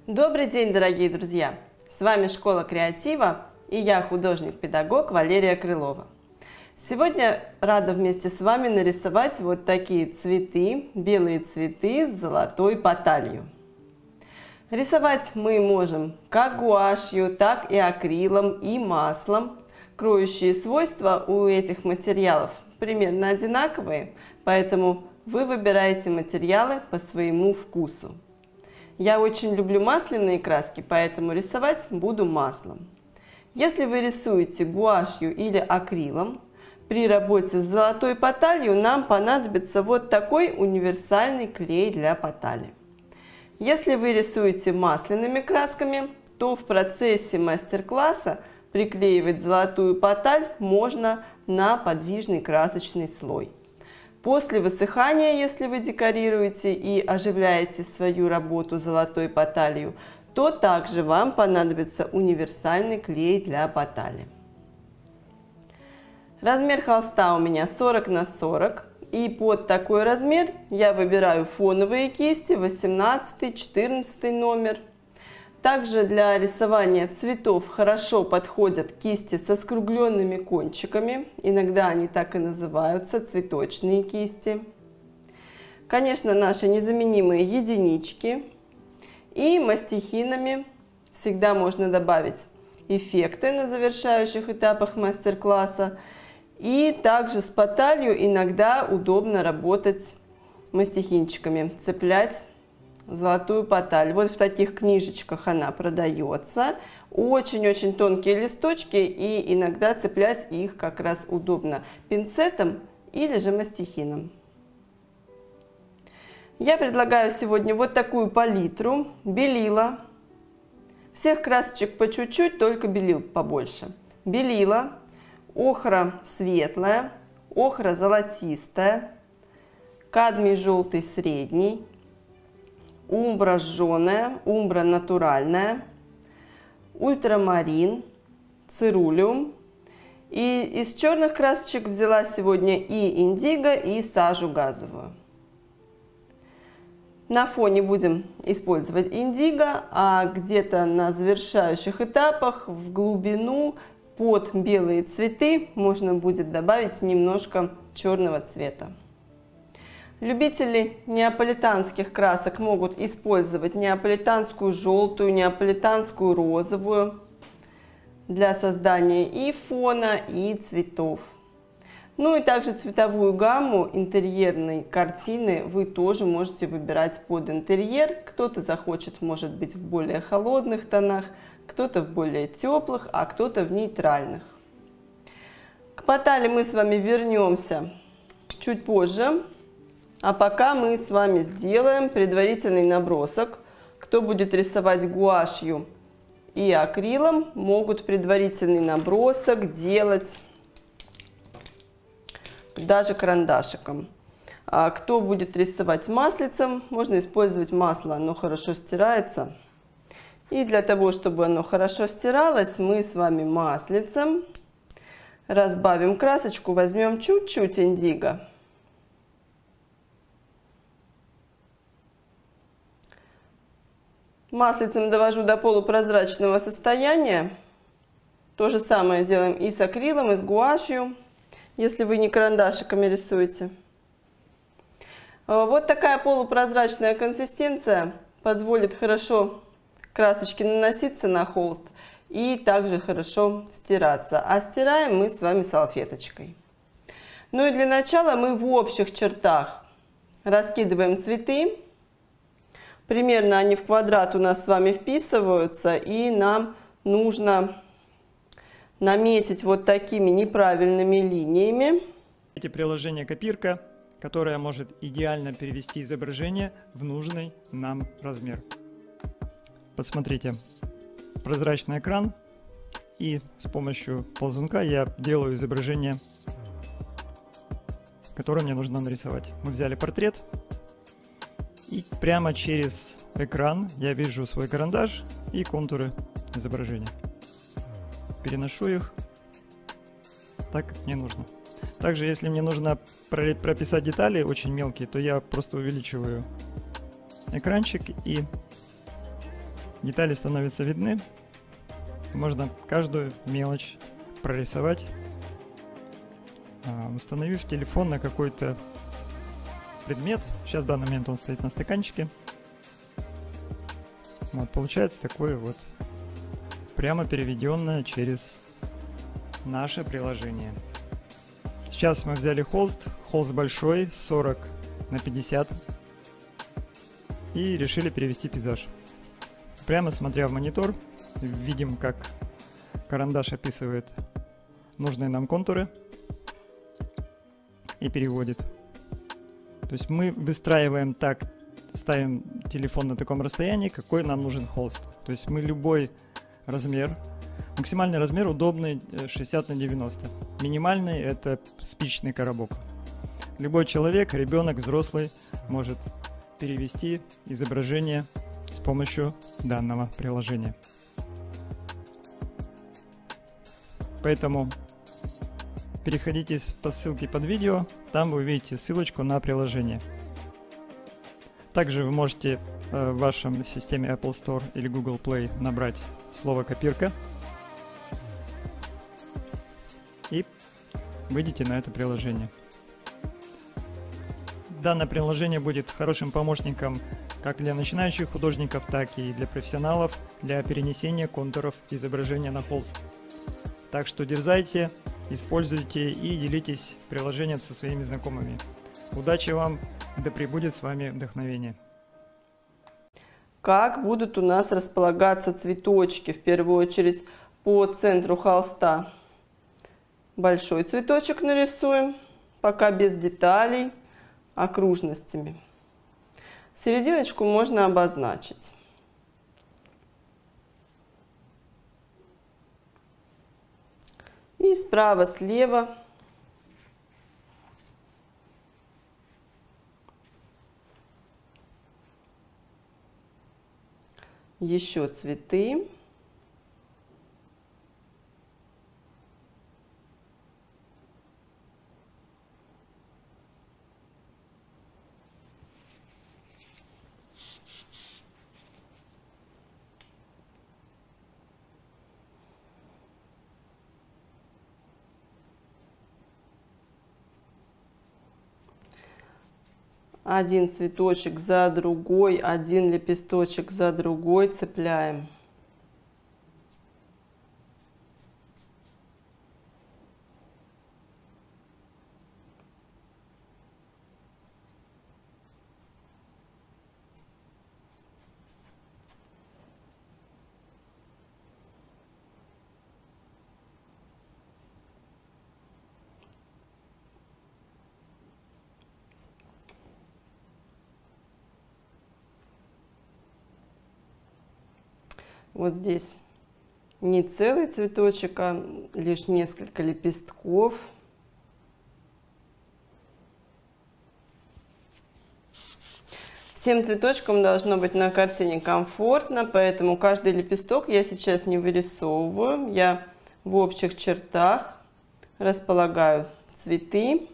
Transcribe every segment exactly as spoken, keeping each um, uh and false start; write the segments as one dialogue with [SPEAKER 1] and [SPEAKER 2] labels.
[SPEAKER 1] Добрый день, дорогие друзья! С вами Школа Креатива и я, художник-педагог Валерия Крылова. Сегодня рада вместе с вами нарисовать вот такие цветы, белые цветы с золотой поталью. Рисовать мы можем как гуашью, так и акрилом, и маслом. Кроющие свойства у этих материалов примерно одинаковые, поэтому вы выбираете материалы по своему вкусу. Я очень люблю масляные краски, поэтому рисовать буду маслом. Если вы рисуете гуашью или акрилом, при работе с золотой поталью нам понадобится вот такой универсальный клей для потали. Если вы рисуете масляными красками, то в процессе мастер-класса приклеивать золотую поталь можно на подвижный красочный слой. После высыхания, если вы декорируете и оживляете свою работу золотой поталью, то также вам понадобится универсальный клей для потали. Размер холста у меня сорок на сорок. И под такой размер я выбираю фоновые кисти восемнадцатый, четырнадцатый номер. Также для рисования цветов хорошо подходят кисти со скругленными кончиками. Иногда они так и называются, цветочные кисти. Конечно, наши незаменимые единички. И мастихинами всегда можно добавить эффекты на завершающих этапах мастер-класса. И также с поталью иногда удобно работать мастихинчиками, цеплять золотую поталь. Вот в таких книжечках она продается. Очень-очень тонкие листочки, и иногда цеплять их как раз удобно пинцетом или же мастихином. Я предлагаю сегодня вот такую палитру, белила. Всех красочек по чуть-чуть, только белил побольше. Белила. Охра светлая, охра золотистая, кадмий желтый средний, умбра жженая, умбра натуральная, ультрамарин, цирулиум. И из черных красочек взяла сегодня и индиго, и сажу газовую. На фоне будем использовать индиго, а где-то на завершающих этапах в глубину под белые цветы можно будет добавить немножко черного цвета. Любители неаполитанских красок могут использовать неаполитанскую желтую, неаполитанскую розовую для создания и фона, и цветов. Ну и также цветовую гамму интерьерной картины вы тоже можете выбирать под интерьер. Кто-то захочет, может быть, в более холодных тонах, кто-то в более теплых, а кто-то в нейтральных. К потали мы с вами вернемся чуть позже, а пока мы с вами сделаем предварительный набросок. Кто будет рисовать гуашью и акрилом, могут предварительный набросок делать даже карандашиком. А кто будет рисовать маслицем, можно использовать масло, оно хорошо стирается. И для того, чтобы оно хорошо стиралось, мы с вами маслицем разбавим красочку, возьмем чуть-чуть индиго. Маслицем довожу до полупрозрачного состояния. То же самое делаем и с акрилом, и с гуашью, если вы не карандашиками рисуете. Вот такая полупрозрачная консистенция позволит хорошо красочки наноситься на холст и также хорошо стираться. А стираем мы с вами салфеточкой. Ну и для начала мы в общих чертах раскидываем цветы. Примерно они в квадрат у нас с вами вписываются, и нам нужно наметить вот такими неправильными линиями.
[SPEAKER 2] Это приложение Копирка, которое может идеально перевести изображение в нужный нам размер. Посмотрите, прозрачный экран, и с помощью ползунка я делаю изображение, которое мне нужно нарисовать. Мы взяли портрет, и прямо через экран я вижу свой карандаш и контуры изображения. Переношу их так, как мне нужно. Также, если мне нужно прописать детали очень мелкие, то я просто увеличиваю экранчик и детали становятся видны. Можно каждую мелочь прорисовать, установив телефон на какой-то предмет. Сейчас в данный момент он стоит на стаканчике. Вот, получается такое вот прямо переведенное через наше приложение. Сейчас мы взяли холст, холст большой, сорок на пятьдесят, и решили перевести пейзаж. Прямо смотря в монитор, видим, как карандаш описывает нужные нам контуры и переводит. То есть мы выстраиваем так, ставим телефон на таком расстоянии, какой нам нужен холст. То есть мы любой размер, максимальный размер удобный шестьдесят на девяносто. Минимальный — это спичечный коробок. Любой человек, ребенок, взрослый может перевести изображение с помощью данного приложения. Поэтому переходите по ссылке под видео, там вы увидите ссылочку на приложение. Также вы можете в вашем системе Apple Store или Google Play набрать слово «копирка» и выйдете на это приложение. Данное приложение будет хорошим помощником как для начинающих художников, так и для профессионалов для перенесения контуров изображения на холст. Так что дерзайте, используйте и делитесь приложением со своими знакомыми. Удачи вам, да пребудет с вами вдохновение.
[SPEAKER 1] Как будут у нас располагаться цветочки? В первую очередь по центру холста большой цветочек нарисуем, пока без деталей, окружностями. Серединочку можно обозначить. И справа-слева еще цветы. Один цветочек за другой, один лепесточек за другой цепляем. Вот здесь не целый цветочек, а лишь несколько лепестков. Всем цветочкам должно быть на картине комфортно, поэтому каждый лепесток я сейчас не вырисовываю. Я в общих чертах располагаю цветы.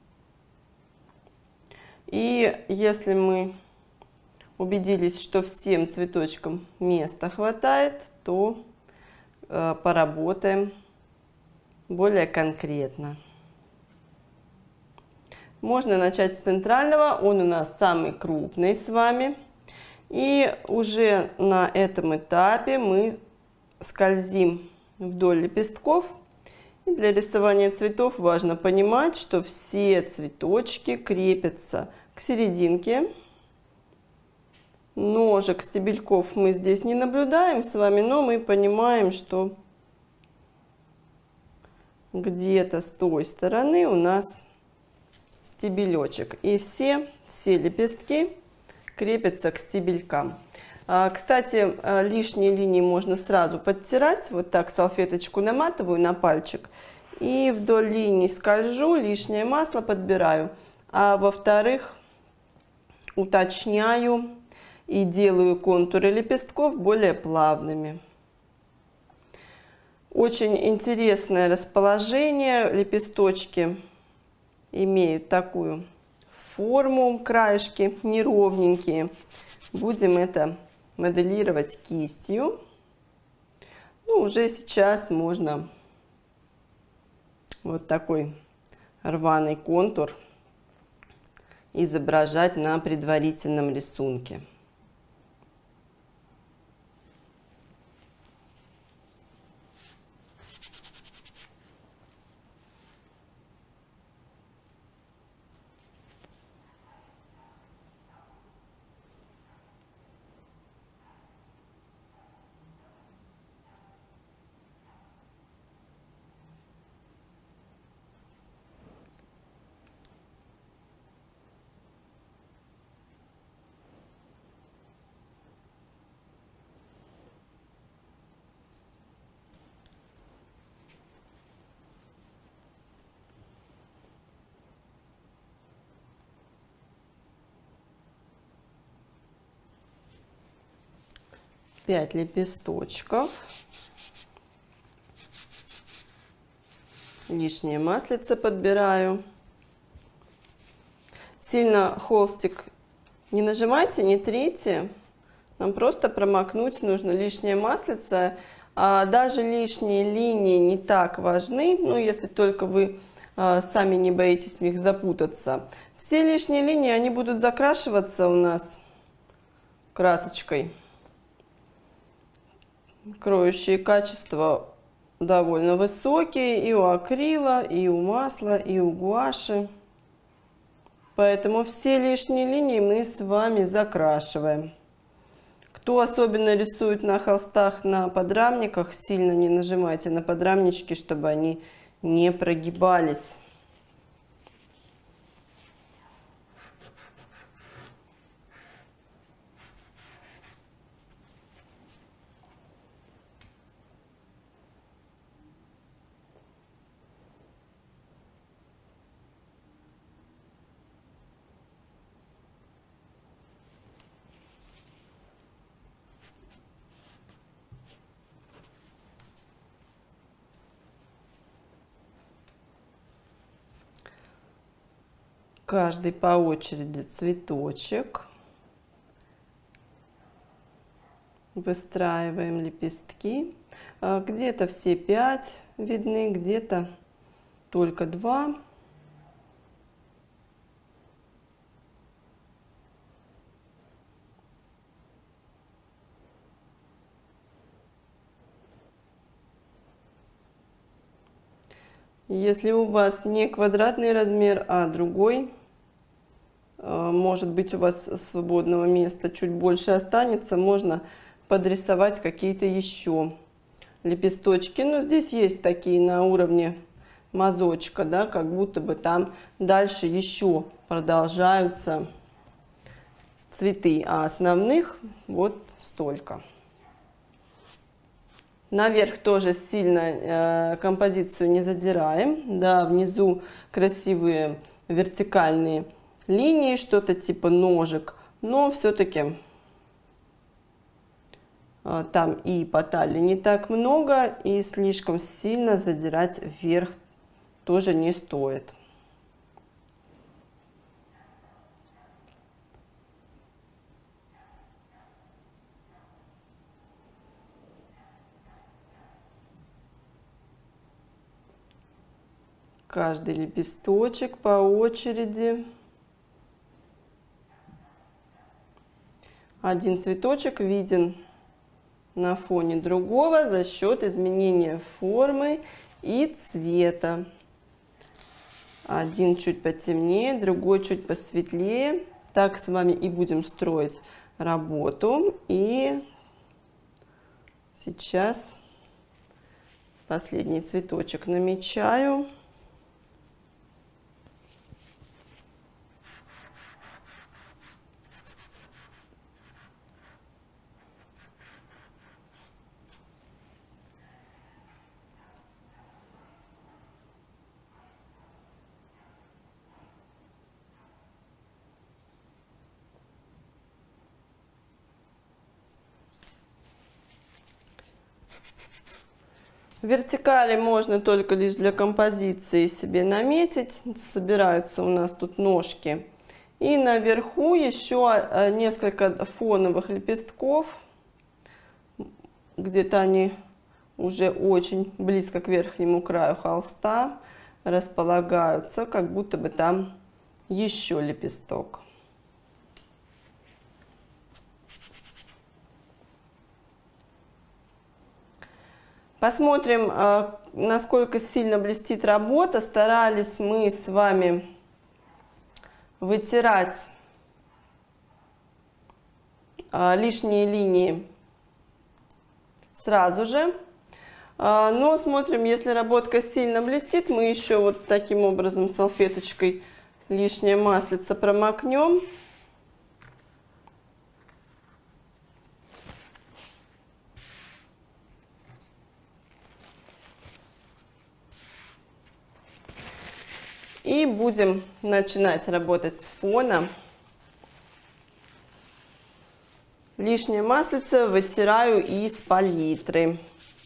[SPEAKER 1] И если мы убедились, что всем цветочкам места хватает, то э, поработаем более конкретно. Можно начать с центрального, он у нас самый крупный с вами. И уже на этом этапе мы скользим вдоль лепестков. И для рисования цветов важно понимать, что все цветочки крепятся к серединке. Ножек, стебельков мы здесь не наблюдаем с вами, но мы понимаем, что где-то с той стороны у нас стебелечек. И все, все лепестки крепятся к стебелькам. А, кстати, лишние линии можно сразу подтирать. Вот так салфеточку наматываю на пальчик и вдоль линий скольжу, лишнее масло подбираю. А во-вторых, уточняю и делаю контуры лепестков более плавными. Очень интересное расположение. Лепесточки имеют такую форму, краешки неровненькие. Будем это моделировать кистью. Ну, уже сейчас можно вот такой рваный контур изображать на предварительном рисунке. пять лепесточков. Лишнее маслице подбираю. Сильно холстик не нажимайте, не трите. Нам просто промокнуть нужно лишнее маслице. А даже лишние линии не так важны, ну, если только вы а, сами не боитесь в них запутаться. Все лишние линии, они будут закрашиваться у нас красочкой. Кроющие качества довольно высокие и у акрила, и у масла, и у гуаши. Поэтому все лишние линии мы с вами закрашиваем. Кто особенно рисует на холстах, на подрамниках, сильно не нажимайте на подрамнички, чтобы они не прогибались. Каждый по очереди цветочек. Выстраиваем лепестки. Где-то все пять видны, где-то только два. Если у вас не квадратный размер, а другой, может быть, у вас свободного места чуть больше останется, можно подрисовать какие-то еще лепесточки. Но здесь есть такие на уровне мазочка, да, как будто бы там дальше еще продолжаются цветы, а основных вот столько. Наверх тоже сильно э, композицию не задираем. Да, внизу красивые вертикальные линии, что-то типа ножек, но все-таки э, там и по талии не так много, и слишком сильно задирать вверх тоже не стоит. Каждый лепесточек по очереди. Один цветочек виден на фоне другого за счет изменения формы и цвета. Один чуть потемнее, другой чуть посветлее. Так с вами и будем строить работу. И сейчас последний цветочек намечаю. Вертикали можно только лишь для композиции себе наметить. Собираются у нас тут ножки. И наверху еще несколько фоновых лепестков где-то они уже очень близко к верхнему краю холста располагаются, как будто бы там еще лепесток. Посмотрим, насколько сильно блестит работа. Старались мы с вами вытирать лишние линии сразу же. Но смотрим, если работка сильно блестит, мы еще вот таким образом салфеточкой лишнее маслице промокнем. И будем начинать работать с фона. Лишнее маслице вытираю из палитры.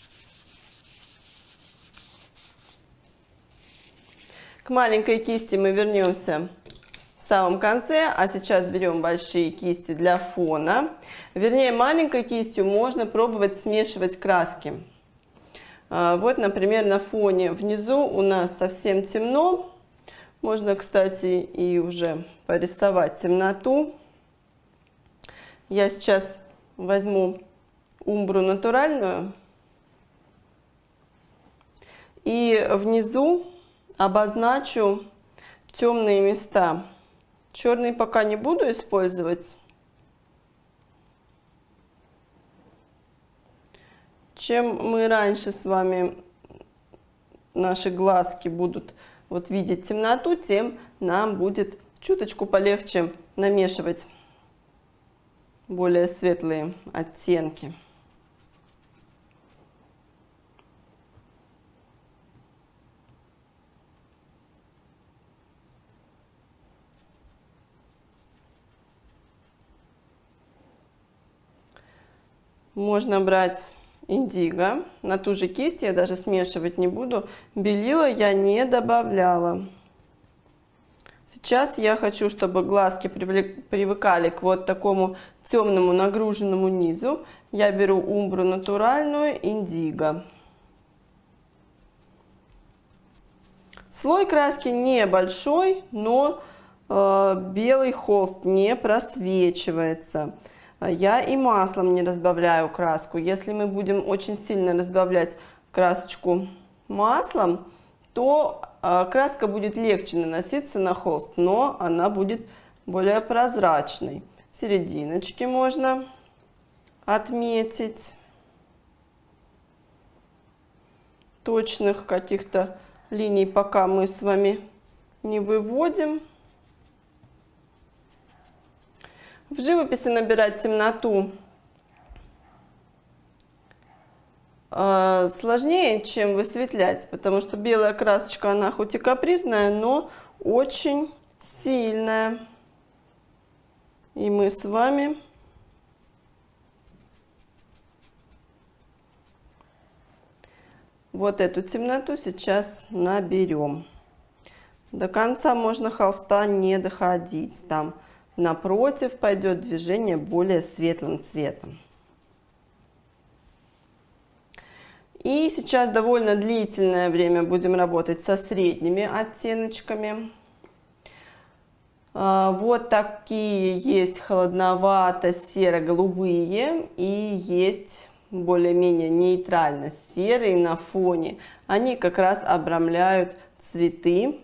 [SPEAKER 1] К маленькой кисти мы вернемся в самом конце, а сейчас берем большие кисти для фона. Вернее, маленькой кистью можно пробовать смешивать краски. Вот, например, на фоне внизу у нас совсем темно. Можно, кстати, и уже порисовать темноту. Я сейчас возьму умбру натуральную и внизу обозначу темные места. Черный пока не буду использовать. Чем мы раньше с вами, наши глазки будут вот видеть темноту, тем нам будет чуточку полегче намешивать более светлые оттенки. Можно брать индиго. На ту же кисть я даже смешивать не буду. Белила я не добавляла. Сейчас я хочу, чтобы глазки привыкали к вот такому темному нагруженному низу. Я беру умбру натуральную, индиго. Слой краски небольшой, но э, белый холст не просвечивается. Я и маслом не разбавляю краску. Если мы будем очень сильно разбавлять красочку маслом, то э, краска будет легче наноситься на холст, но она будет более прозрачной. Серединочки можно отметить. Точных каких-то линий пока мы с вами не выводим. В живописи набирать темноту э, сложнее, чем высветлять, потому что белая красочка, она хоть и капризная, но очень сильная. И мы с вами вот эту темноту сейчас наберем. До конца можно холста не доходить, там напротив пойдет движение более светлым цветом. И сейчас довольно длительное время будем работать со средними оттеночками. Вот такие есть холодновато-серо-голубые и есть более-менее нейтрально-серые на фоне. Они как раз обрамляют цветы.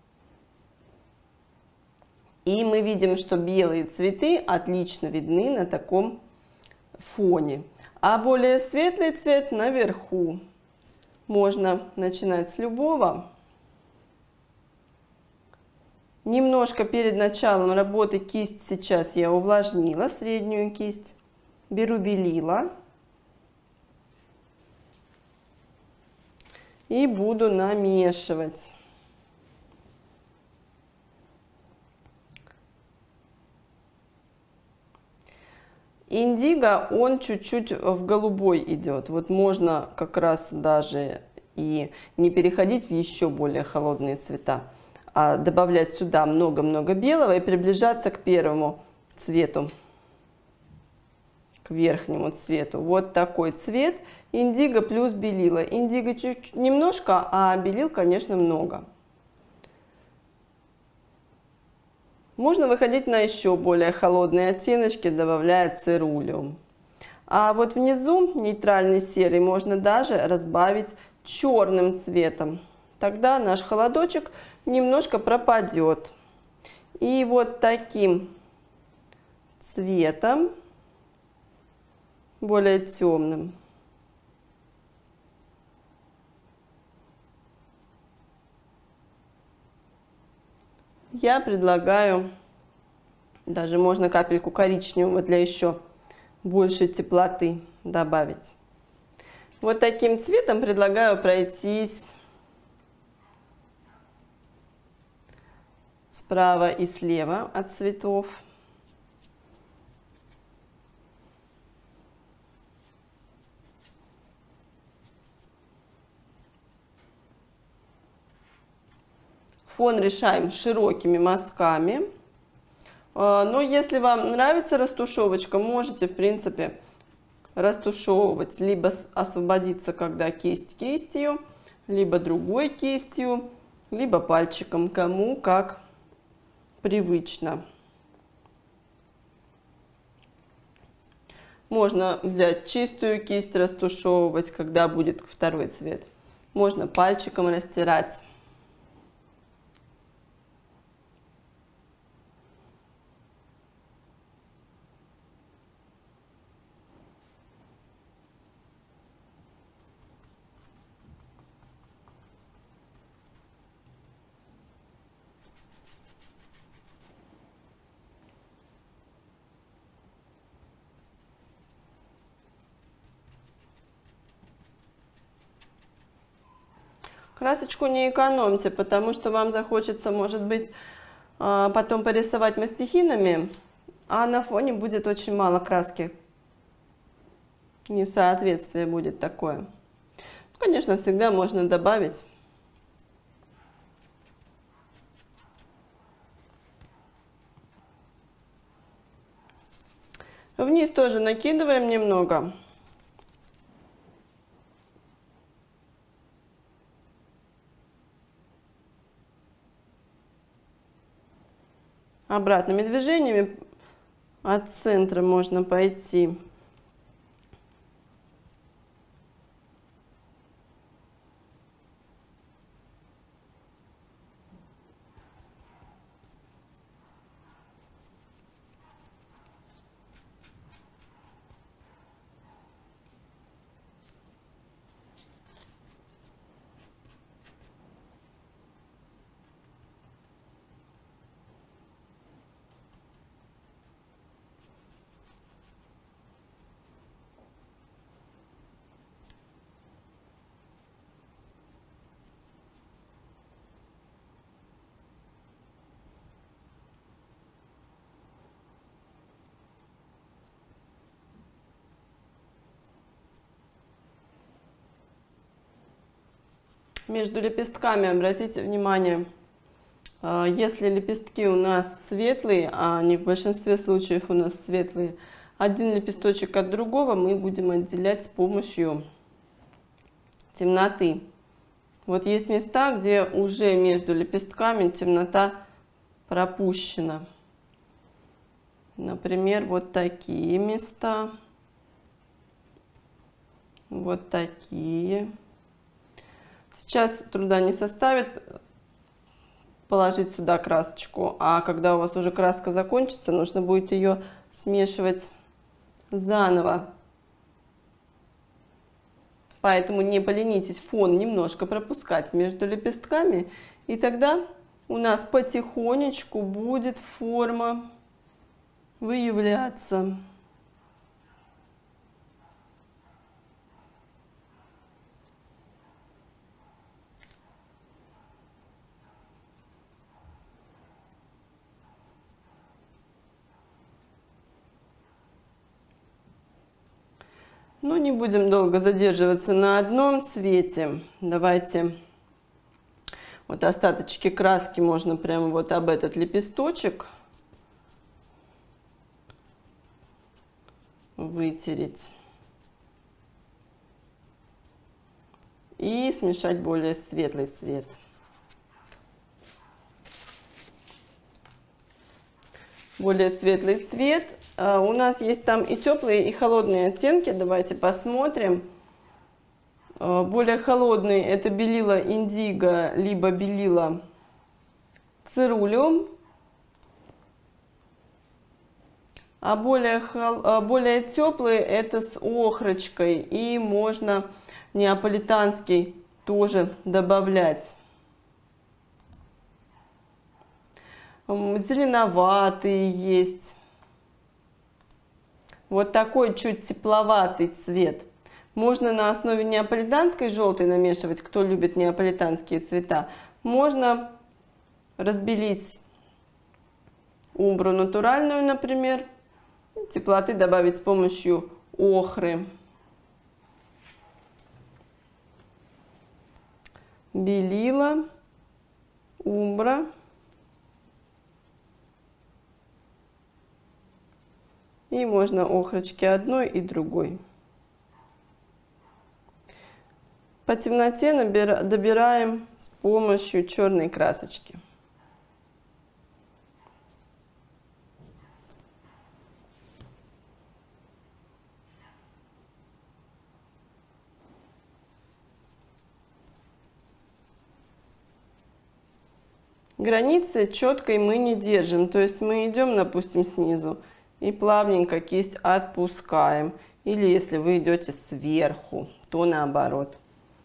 [SPEAKER 1] И мы видим, что белые цветы отлично видны на таком фоне. А более светлый цвет наверху. Можно начинать с любого. Немножко перед началом работы кисть сейчас я увлажнила, среднюю кисть. Беру белила. И буду намешивать. Индиго, он чуть-чуть в голубой идет. Вот можно как раз даже и не переходить в еще более холодные цвета, а добавлять сюда много-много белого и приближаться к первому цвету, к к верхнему цвету. Вот такой цвет. Индиго плюс белила. Индиго чуть немножко, а белил, конечно, много. Можно выходить на еще более холодные оттеночки, добавляя цирулиум. А вот внизу нейтральный серый можно даже разбавить черным цветом. Тогда наш холодочек немножко пропадет. И вот таким цветом, более темным, я предлагаю, даже можно капельку коричневого для еще большей теплоты добавить. Вот таким цветом предлагаю пройтись справа и слева от цветов. Фон решаем широкими мазками. Но если вам нравится растушевочка, можете, в принципе, растушевывать, либо освободиться, когда кисть кистью, либо другой кистью, либо пальчиком, кому как привычно. Можно взять чистую кисть, растушевывать, когда будет второй цвет. Можно пальчиком растирать. Красочку не экономьте, потому что вам захочется, может быть, потом порисовать мастихинами, а на фоне будет очень мало краски. Несоответствие будет такое. Конечно, всегда можно добавить. Вниз тоже накидываем немного. Обратными движениями от центра можно пойти. Между лепестками обратите внимание, если лепестки у нас светлые, а они в большинстве случаев у нас светлые, один лепесточек от другого мы будем отделять с помощью темноты. Вот есть места, где уже между лепестками темнота пропущена. Например, вот такие места, вот такие. Сейчас труда не составит положить сюда красочку, а когда у вас уже краска закончится, нужно будет ее смешивать заново. Поэтому не поленитесь фон немножко пропускать между лепестками, и тогда у нас потихонечку будет форма выявляться. Но не будем долго задерживаться на одном цвете. Давайте вот остаточки краски можно прямо вот об этот лепесточек вытереть. И смешать более светлый цвет. Более светлый цвет. А, у нас есть там и теплые, и холодные оттенки. Давайте посмотрим. А, более холодный — это белила индиго, либо белила цирулиум. А более, хол... более теплые — это с охрочкой. И можно неаполитанский тоже добавлять. Зеленоватые есть. Вот такой чуть тепловатый цвет. Можно на основе неаполитанской желтой намешивать, кто любит неаполитанские цвета. Можно разбелить умбру натуральную, например. Теплоты добавить с помощью охры. Белила, умбра. И можно охрочки одной и другой. По темноте набира, добираем с помощью черной красочки. Границы четкой мы не держим, то есть мы идем, допустим, снизу и плавненько кисть отпускаем. Или если вы идете сверху, то наоборот.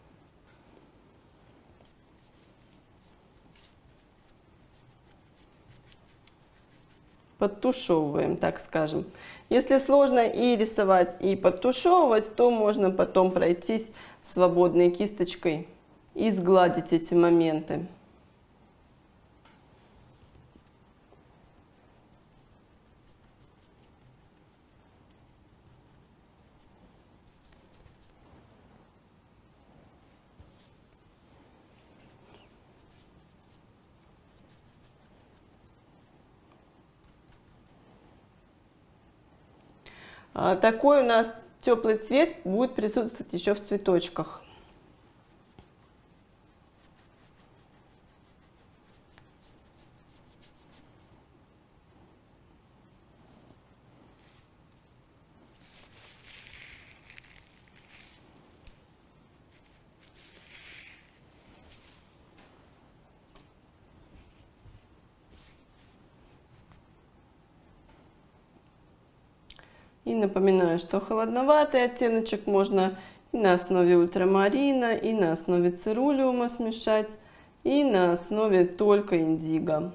[SPEAKER 1] Подтушевываем, так скажем. Если сложно и рисовать, и подтушевывать, то можно потом пройтись свободной кисточкой и сгладить эти моменты. Такой у нас теплый цвет будет присутствовать еще в цветочках. И напоминаю, что холодноватый оттеночек можно и на основе ультрамарина, и на основе цирулиума смешать, и на основе только индиго.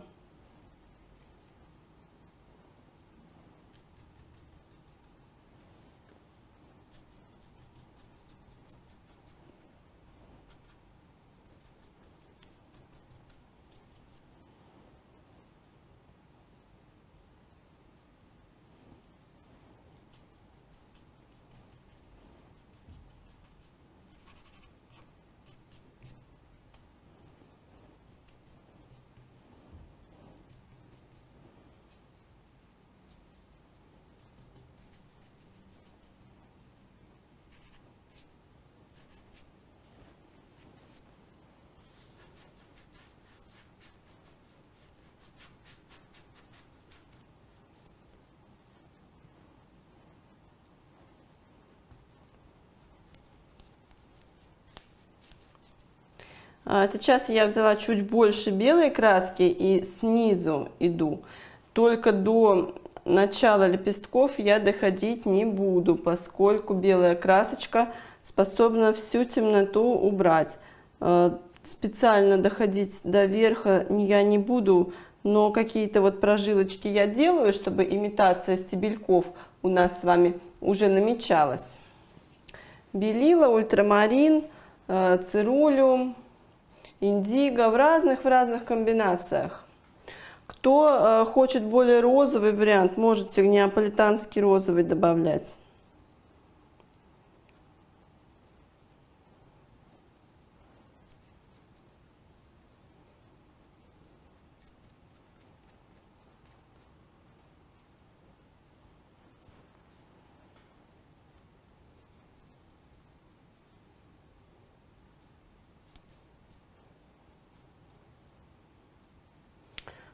[SPEAKER 1] Сейчас я взяла чуть больше белой краски и снизу иду. Только до начала лепестков я доходить не буду, поскольку белая красочка способна всю темноту убрать. Специально доходить до верха я не буду, но какие-то вот прожилочки я делаю, чтобы имитация стебельков у нас с вами уже намечалась. Белила, ультрамарин, цирулиум, индиго в разных в разных комбинациях. Кто хочет более розовый вариант, можете неаполитанский розовый добавлять.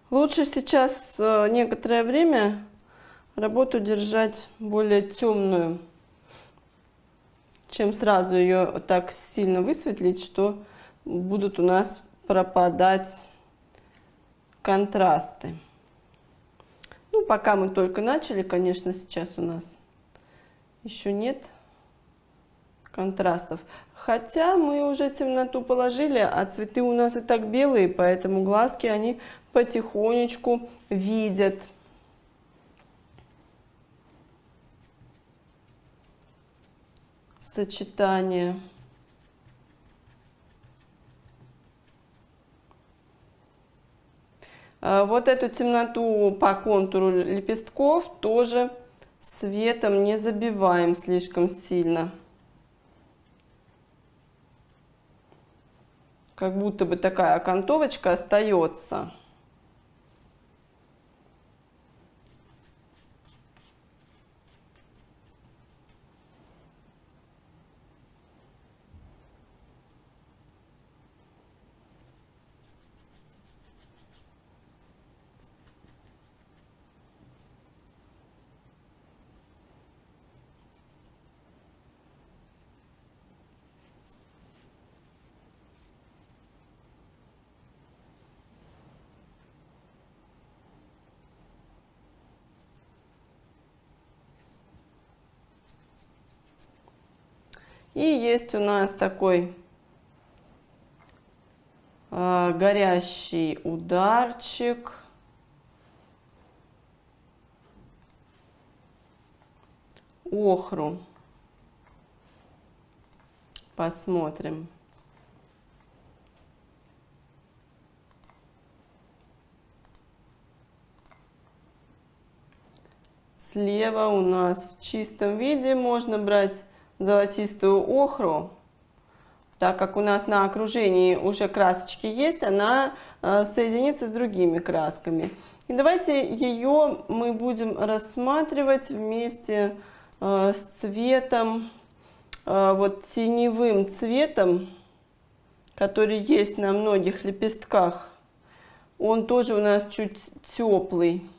[SPEAKER 1] Лучше сейчас э, некоторое время работу держать более темную, чем сразу ее так сильно высветлить, что будут у нас пропадать контрасты. Ну, пока мы только начали, конечно, сейчас у нас еще нет контрастов. Хотя мы уже темноту положили, а цветы у нас и так белые, поэтому глазки они потихонечку видят. Сочетание. Вот эту темноту по контуру лепестков тоже светом не забиваем слишком сильно. Как будто бы такая окантовочка остается. И есть у нас такой э, горящий ударчик. Охру. Посмотрим. Слева у нас в чистом виде можно брать золотистую охру. Так как у нас на окружении уже красочки есть, она э, соединится с другими красками. И давайте ее мы будем рассматривать вместе э, с цветом, э, вот теневым цветом, который есть на многих лепестках. Он тоже у нас чуть теплый.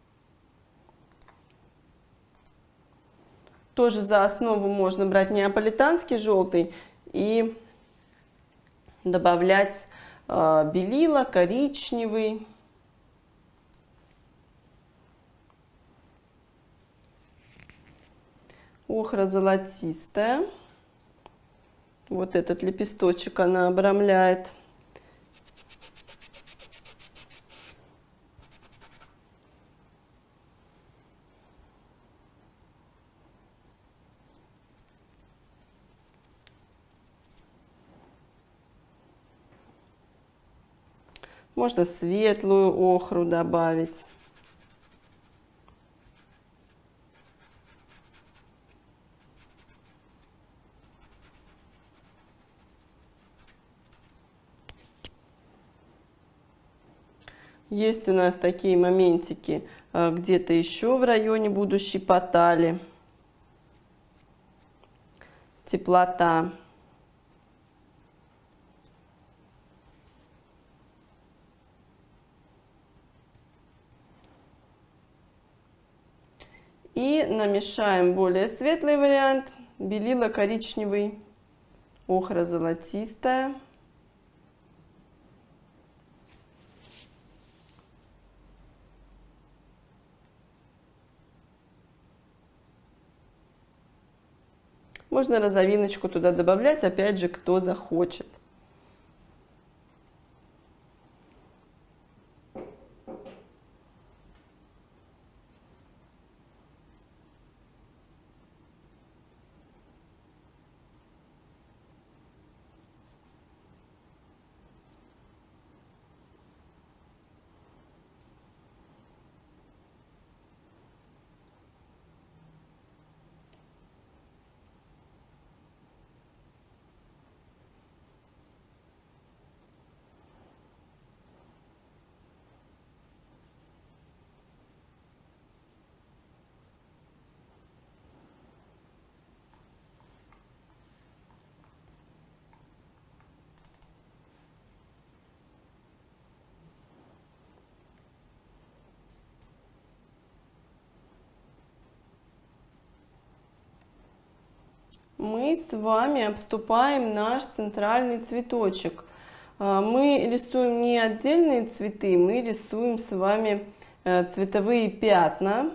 [SPEAKER 1] Тоже за основу можно брать неаполитанский желтый и добавлять э, белила, коричневый. Охра золотистая. Вот этот лепесточек она обрамляет. Можно светлую охру добавить. Есть у нас такие моментики где-то еще в районе будущей Паттали. Теплота. И намешаем более светлый вариант. Белила коричневый, охра золотистая. Можно розовиночку туда добавлять, опять же, кто захочет. мы с вами обступаем наш центральный цветочек. Мы рисуем не отдельные цветы, мы рисуем с вами цветовые пятна.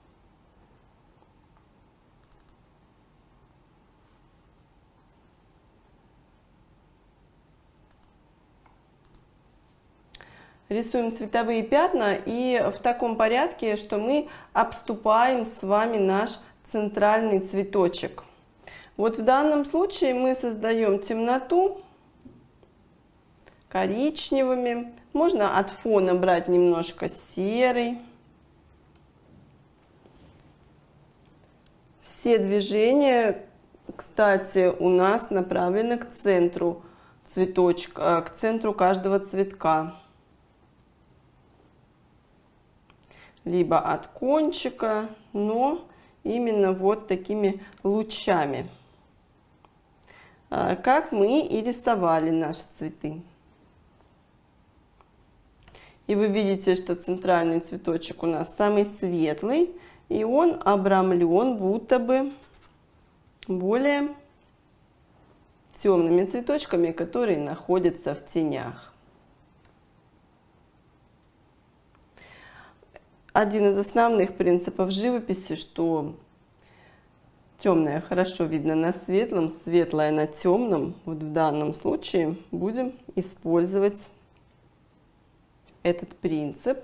[SPEAKER 1] Рисуем цветовые пятна и в таком порядке, что мы обступаем с вами наш центральный цветочек. Вот в данном случае мы создаем темноту коричневыми. Можно от фона брать немножко серый. Все движения, кстати, у нас направлены к центру цветочка, к центру каждого цветка. Либо от кончика, но именно вот такими лучами, как мы и рисовали наши цветы. И вы видите, что центральный цветочек у нас самый светлый, и он обрамлен будто бы более темными цветочками, которые находятся в тенях. Один из основных принципов живописи, что темное хорошо видно на светлом, светлое на темном. Вот в данном случае будем использовать этот принцип.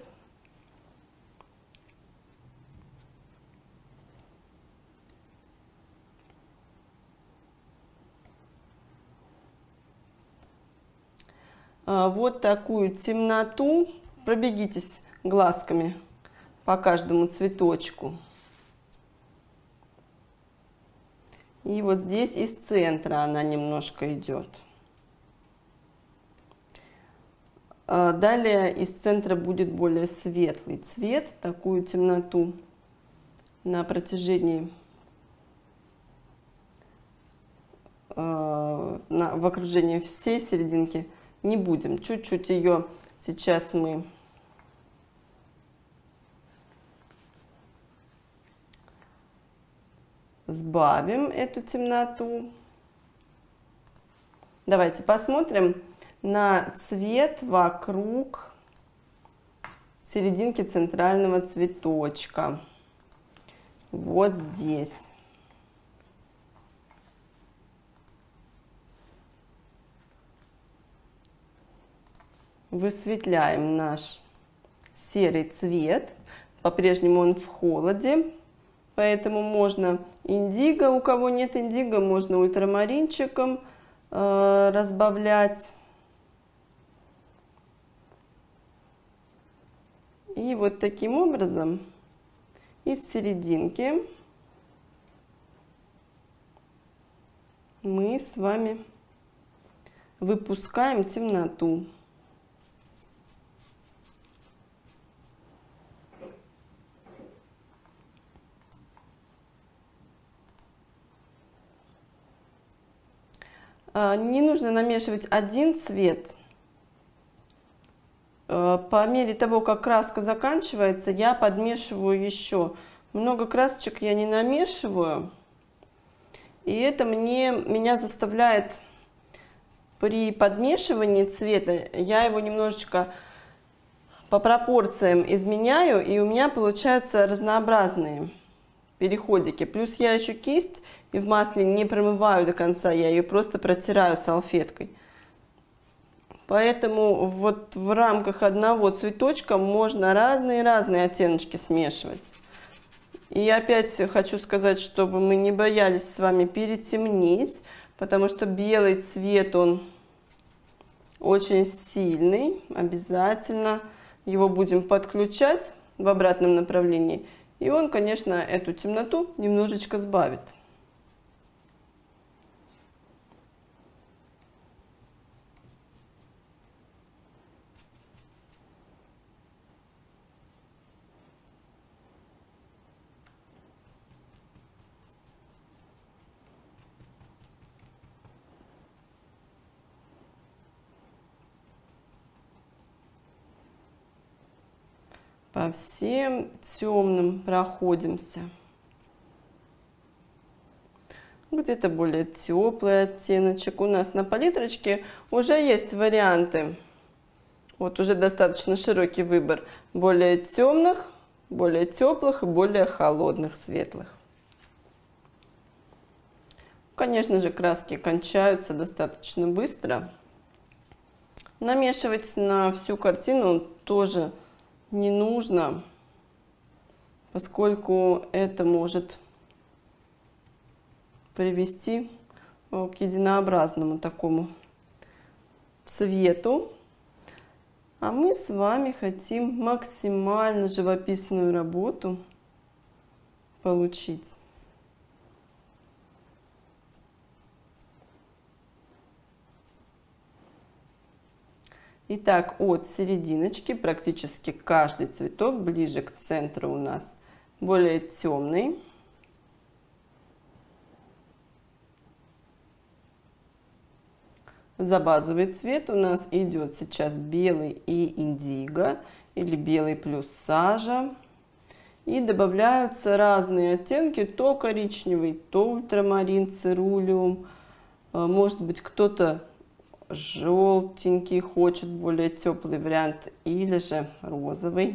[SPEAKER 1] Вот такую темноту пробегитесь глазками по каждому цветочку. И вот здесь из центра она немножко идет. Далее из центра будет более светлый цвет. Такую темноту на протяжении, в окружении всей серединки не будем. Чуть-чуть ее сейчас мы сбавим, эту темноту. Давайте посмотрим на цвет вокруг серединки центрального цветочка. Вот здесь. Высветляем наш серый цвет. По-прежнему он в холоде. Поэтому можно индиго, у кого нет индиго, можно ультрамаринчиком э, разбавлять. И вот таким образом из серединки мы с вами выпускаем темноту. Не нужно намешивать один цвет. По мере того, как краска заканчивается, я подмешиваю еще. Много красочек я не намешиваю. И это мне, меня заставляет при подмешивании цвета, я его немножечко по пропорциям изменяю, и у меня получаются разнообразные переходики. Плюс я еще кисть и в масле не промываю до конца, я ее просто протираю салфеткой. Поэтому вот в рамках одного цветочка можно разные-разные оттеночки смешивать. И опять хочу сказать, чтобы мы не боялись с вами перетемнить, потому что белый цвет, он очень сильный. Обязательно его будем подключать в обратном направлении. И он, конечно, эту темноту немножечко сбавит. По всем темным проходимся. где-то более теплый оттеночек. У нас на палитрочке уже есть варианты. Вот уже достаточно широкий выбор более темных, более теплых и более холодных, светлых. Конечно же, краски кончаются достаточно быстро. Намешивать на всю картину тоже не нужно, поскольку это может привести к единообразному такому цвету. А мы с вами хотим максимально живописную работу получить. Итак, от серединочки практически каждый цветок ближе к центру у нас более темный. За базовый цвет у нас идет сейчас белый и индиго, или белый плюс сажа. И добавляются разные оттенки, то коричневый, то ультрамарин, цирулиум. Может быть, кто-то желтенький хочет, более теплый вариант, или же розовый.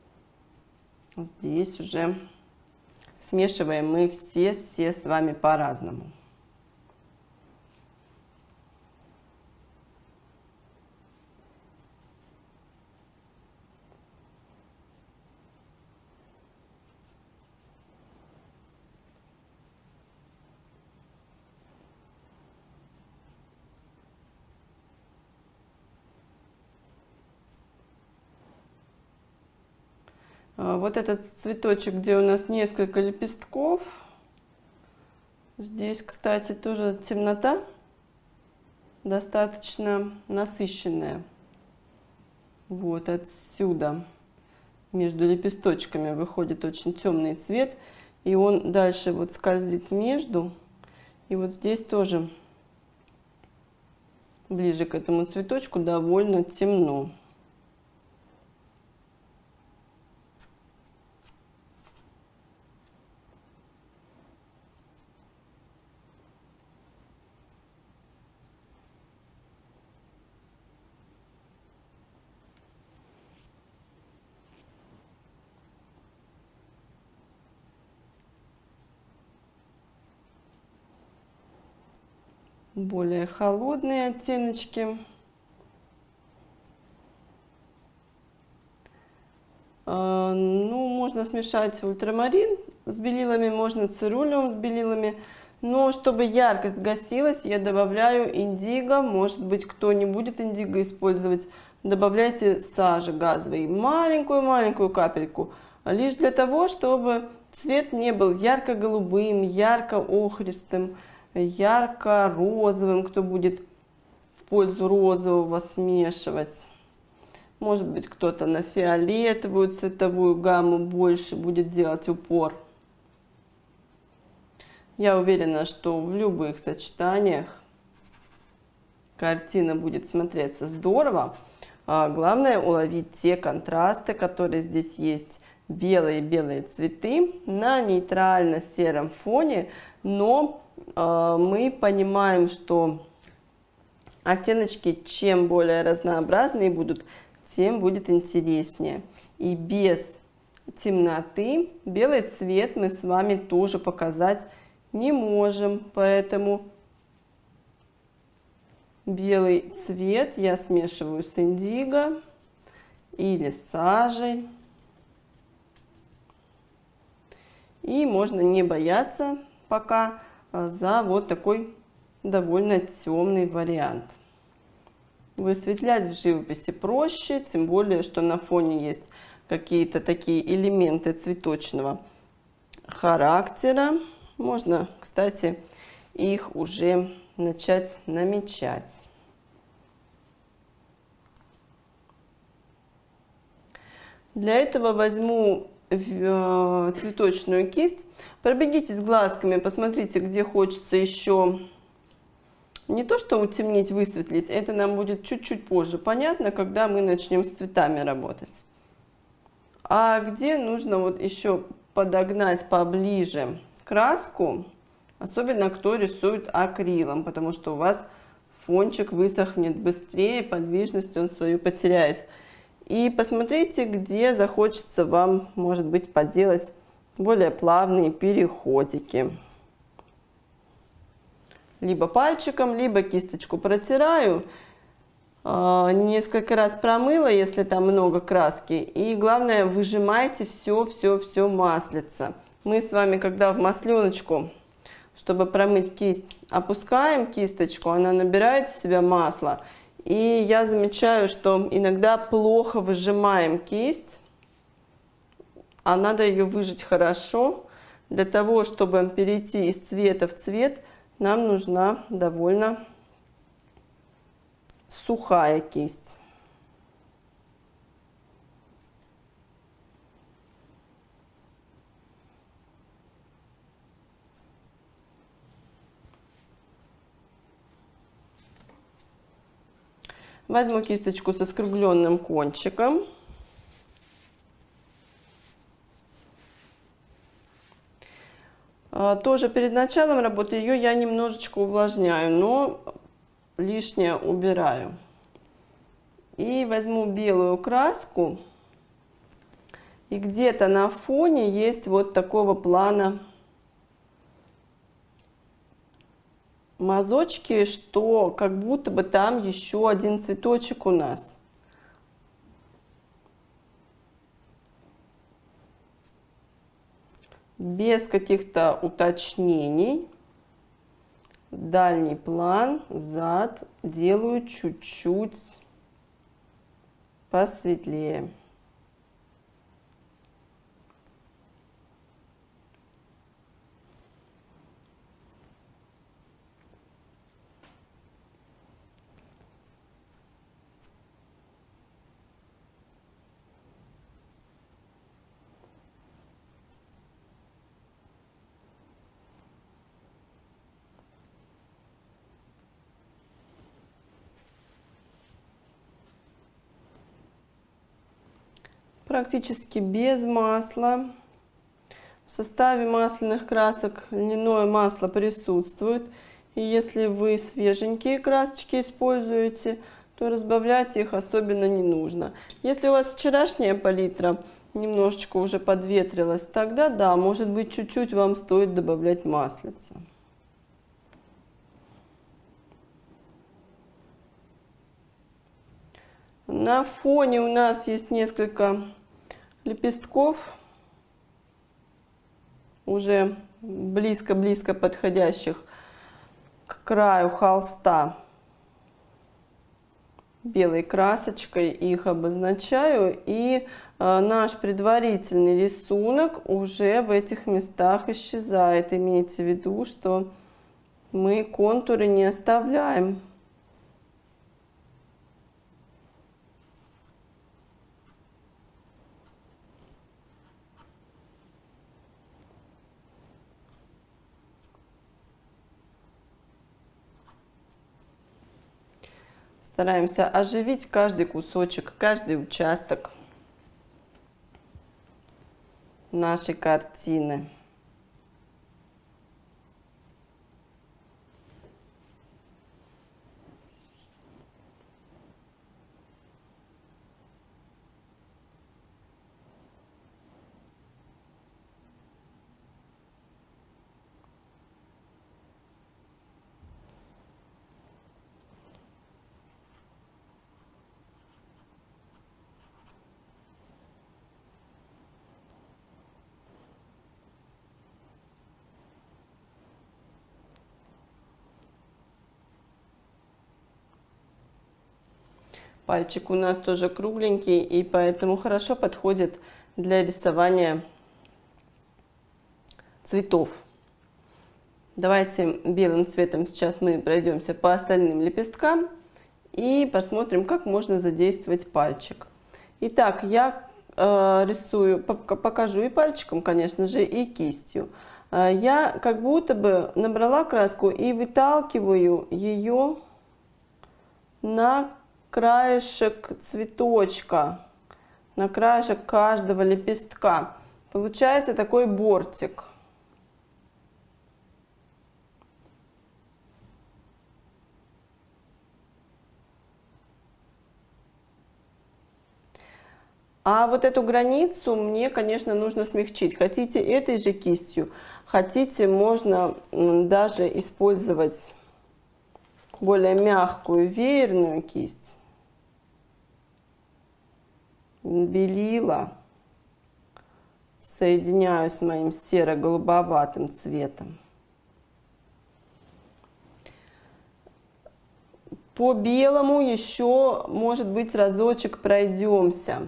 [SPEAKER 1] Здесь уже смешиваем мы все-все с вами по-разному. Вот этот цветочек, где у нас несколько лепестков. Здесь, кстати, тоже темнота достаточно насыщенная. Вот отсюда между лепесточками выходит очень темный цвет. И он дальше вот скользит между. И вот здесь тоже ближе к этому цветочку довольно темно. Более холодные оттеночки. А, ну, можно смешать ультрамарин с белилами, можно цирулиум с белилами. Но чтобы яркость гасилась, я добавляю индиго. Может быть, кто не будет индиго использовать, добавляйте сажи газовой. Маленькую-маленькую капельку. Лишь для того, чтобы цвет не был ярко-голубым, ярко-охристым, ярко-розовым, кто будет в пользу розового смешивать. Может быть, кто-то на фиолетовую цветовую гамму больше будет делать упор. Я уверена, что в любых сочетаниях картина будет смотреться здорово. А главное уловить те контрасты, которые здесь есть. Белые-белые цветы на нейтрально-сером фоне, но мы понимаем, что оттеночки чем более разнообразные будут, тем будет интереснее. И без темноты белый цвет мы с вами тоже показать не можем. Поэтому белый цвет я смешиваю с индиго или сажей. И можно не бояться пока за вот такой довольно темный вариант. Высветлять в живописи проще, тем более, что на фоне есть какие-то такие элементы цветочного характера. Можно, кстати, их уже начать намечать. Для этого возьму цветочную кисть. Пробегитесь глазками, посмотрите, где хочется еще не то что утемнить, высветлить, это нам будет чуть-чуть позже понятно, когда мы начнем с цветами работать. А где нужно вот еще подогнать поближе краску, Особенно кто рисует акрилом, потому что у вас фончик высохнет быстрее, подвижность он свою потеряет. И посмотрите, где захочется вам, может быть, поделать более плавные переходики. Либо пальчиком, либо кисточку протираю. Несколько раз промыла, если там много краски. И главное, выжимайте все-все-все маслица. Мы с вами, когда в масленочку, чтобы промыть кисть, опускаем кисточку, она набирает в себя масло. И я замечаю, что иногда плохо выжимаем кисть, а надо ее выжать хорошо. Для того, чтобы перейти из цвета в цвет, нам нужна довольно сухая кисть. Возьму кисточку со скругленным кончиком. Тоже перед началом работы ее я немножечко увлажняю, но лишнее убираю. И возьму белую краску. И где-то на фоне есть вот такого плана мазочки, что как будто бы там еще один цветочек у нас. Без каких-то уточнений. Дальний план, зад делаю чуть-чуть посветлее. Практически без масла. В составе масляных красок льняное масло присутствует. И если вы свеженькие красочки используете, то разбавлять их особенно не нужно. Если у вас вчерашняя палитра немножечко уже подветрилась, тогда да, может быть, чуть-чуть вам стоит добавлять маслица. На фоне у нас есть несколько лепестков, уже близко-близко подходящих к краю холста. Белой красочкой их обозначаю, и э, наш предварительный рисунок уже в этих местах исчезает. Имейте в виду, что мы контуры не оставляем. Стараемся оживить каждый кусочек, каждый участок нашей картины. Пальчик у нас тоже кругленький, и поэтому хорошо подходит для рисования цветов. Давайте белым цветом сейчас мы пройдемся по остальным лепесткам и посмотрим, как можно задействовать пальчик. Итак, я э, рисую, покажу и пальчиком, конечно же, и кистью. Э, я как будто бы набрала краску и выталкиваю ее на краешек цветочка, на краешек каждого лепестка. Получается такой бортик. А вот эту границу мне, конечно, нужно смягчить. Хотите этой же кистью, хотите, можно даже использовать более мягкую веерную кисть. Белила соединяю с моим серо-голубоватым цветом. По белому еще, может быть, разочек пройдемся.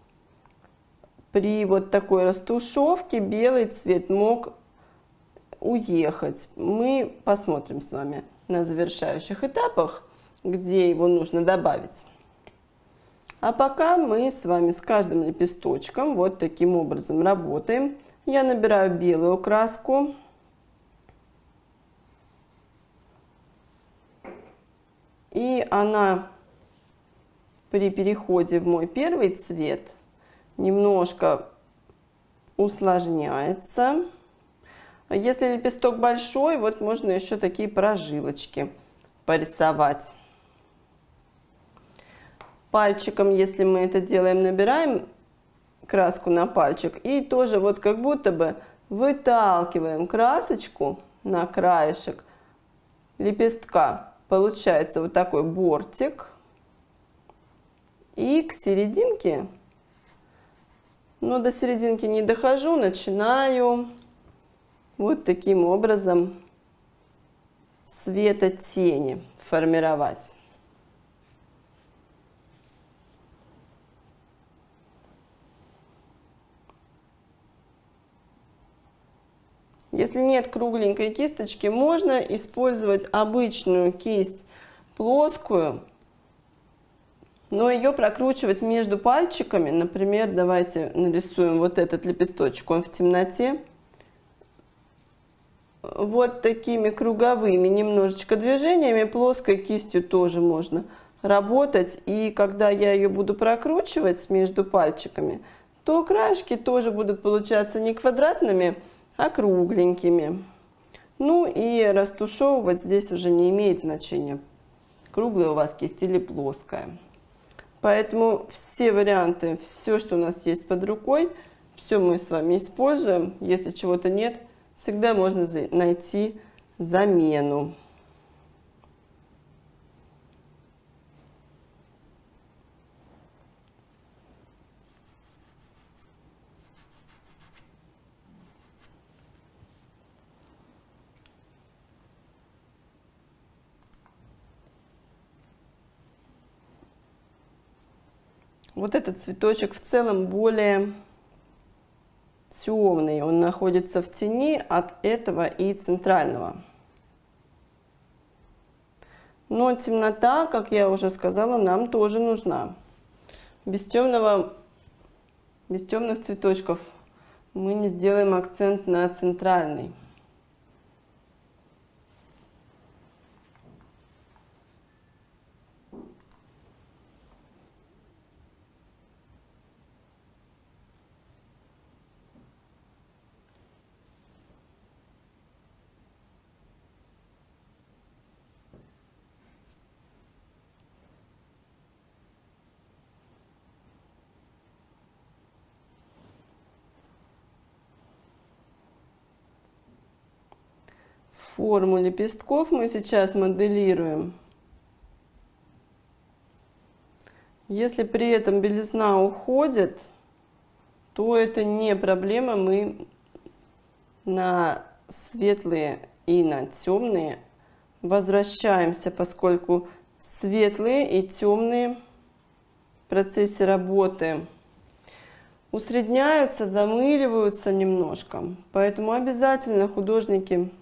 [SPEAKER 1] При вот такой растушевке белый цвет мог уехать. Мы посмотрим с вами на завершающих этапах, где его нужно добавить. А пока мы с вами с каждым лепесточком вот таким образом работаем. Я набираю белую краску. И она при переходе в мой первый цвет немножко усложняется. Если лепесток большой, вот можно еще такие прожилочки порисовать. Пальчиком, если мы это делаем, набираем краску на пальчик и тоже вот как будто бы выталкиваем красочку на краешек лепестка. Получается вот такой бортик. И к серединке, но до серединки не дохожу, начинаю вот таким образом светотени формировать. Если нет кругленькой кисточки, можно использовать обычную кисть плоскую, но ее прокручивать между пальчиками. Например, давайте нарисуем вот этот лепесточек, он в темноте. Вот такими круговыми немножечко движениями, плоской кистью тоже можно работать. И когда я ее буду прокручивать между пальчиками, то краешки тоже будут получаться не квадратными, а кругленькими. Ну и растушевывать здесь уже не имеет значения, круглая у вас кисть или плоская. Поэтому все варианты, все, что у нас есть под рукой, все мы с вами используем. Если чего-то нет, всегда можно найти замену. Вот этот цветочек в целом более темный, он находится в тени от этого и центрального. Но темнота, как я уже сказала, нам тоже нужна. Без темного, без темных цветочков мы не сделаем акцент на центральный. Форму лепестков мы сейчас моделируем. Если при этом белизна уходит, то это не проблема. Мы на светлые и на темные возвращаемся, поскольку светлые и темные в процессе работы усредняются, замыливаются немножко. Поэтому обязательно художники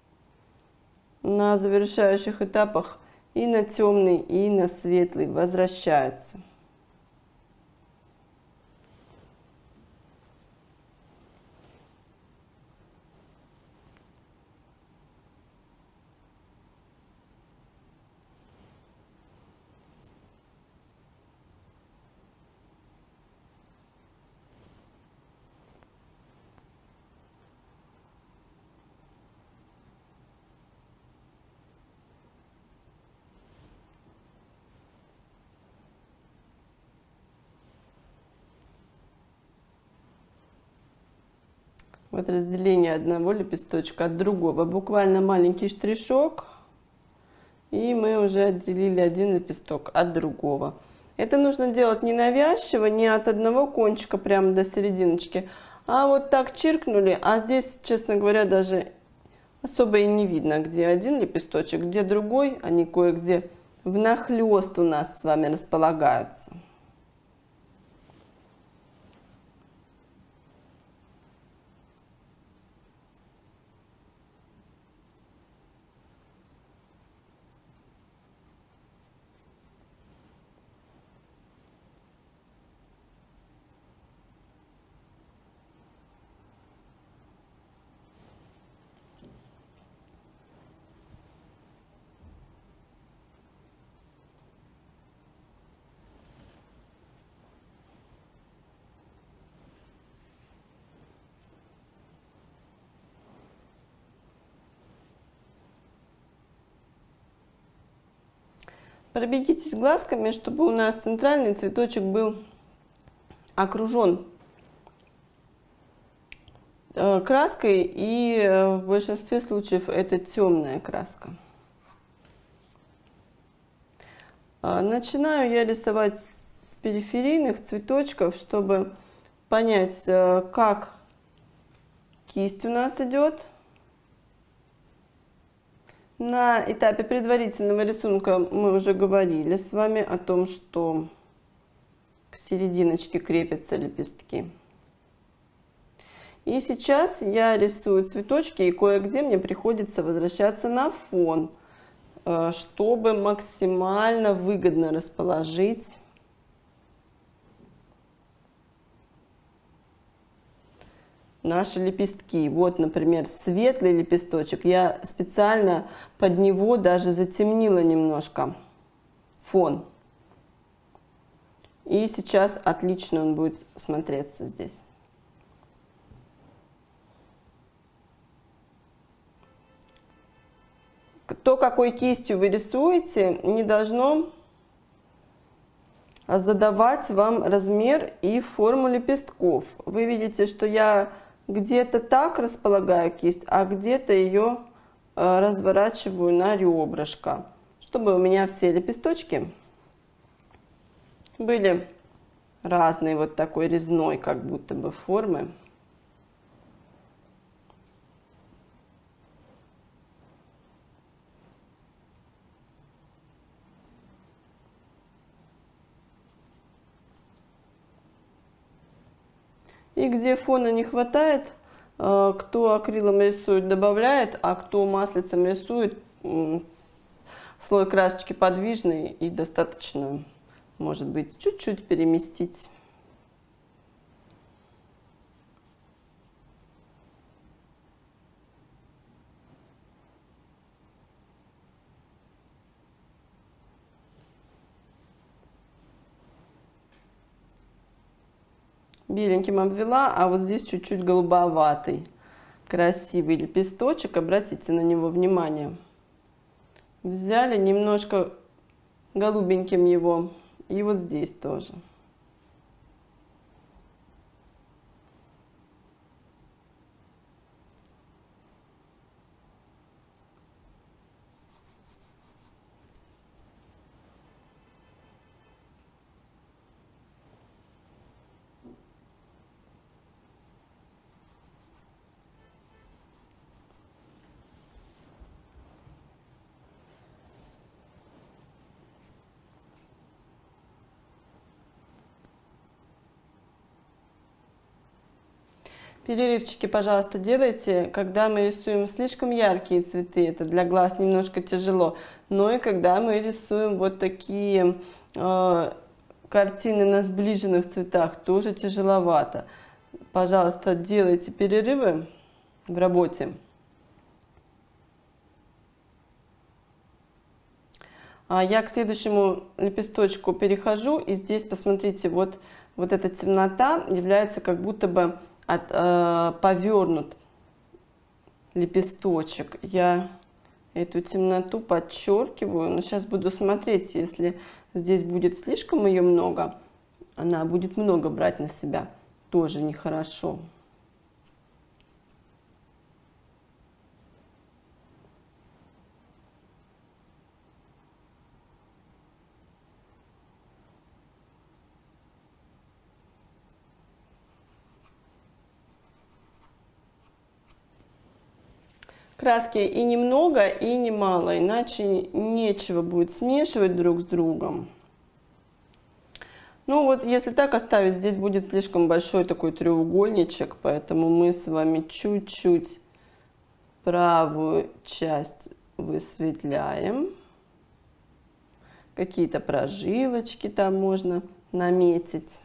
[SPEAKER 1] на завершающих этапах и на темный, и на светлый возвращаются. Вот разделение одного лепесточка от другого. Буквально маленький штришок. И мы уже отделили один лепесток от другого. Это нужно делать не навязчиво, не от одного кончика прямо до серединочки, а вот так чиркнули. А здесь, честно говоря, даже особо и не видно, где один лепесточек, где другой. Они кое-где внахлёст у нас с вами располагаются. Пробегитесь глазками, чтобы у нас центральный цветочек был окружен краской, и в большинстве случаев это темная краска. Начинаю я рисовать с периферийных цветочков, чтобы понять, как кисть у нас идет. На этапе предварительного рисунка мы уже говорили с вами о том, что к серединочке крепятся лепестки. И сейчас я рисую цветочки, и кое-где мне приходится возвращаться на фон, чтобы максимально выгодно расположить наши лепестки. Вот, например, светлый лепесточек. Я специально под него даже затемнила немножко фон. И сейчас отлично он будет смотреться здесь. То, какой кистью вы рисуете, не должно задавать вам размер и форму лепестков. Вы видите, что я где-то так располагаю кисть, а где-то ее разворачиваю на ребрышко, чтобы у меня все лепесточки были разные, вот такой резной как будто бы формы. И где фона не хватает, кто акрилом рисует, добавляет, а кто маслицем рисует, слой красочки подвижный, и достаточно, может быть, чуть-чуть переместить. Беленьким обвела, а вот здесь чуть-чуть голубоватый, красивый лепесточек. Обратите на него внимание. Взяли немножко голубеньким его, и вот здесь тоже. Перерывчики, пожалуйста, делайте, когда мы рисуем слишком яркие цветы, это для глаз немножко тяжело, но и когда мы рисуем вот такие э, картины на сближенных цветах, тоже тяжеловато. Пожалуйста, делайте перерывы в работе. А я к следующему лепесточку перехожу, и здесь, посмотрите, вот, вот эта темнота является как будто бы От, э, повернут лепесточек. Я эту темноту подчеркиваю, но сейчас буду смотреть, если здесь будет слишком ее много, она будет много брать на себя, тоже нехорошо. Краски и немного, и немало, иначе нечего будет смешивать друг с другом. Ну вот, если так оставить, здесь будет слишком большой такой треугольничек, поэтому мы с вами чуть-чуть правую часть высветляем. Какие-то прожилочки там можно наметить.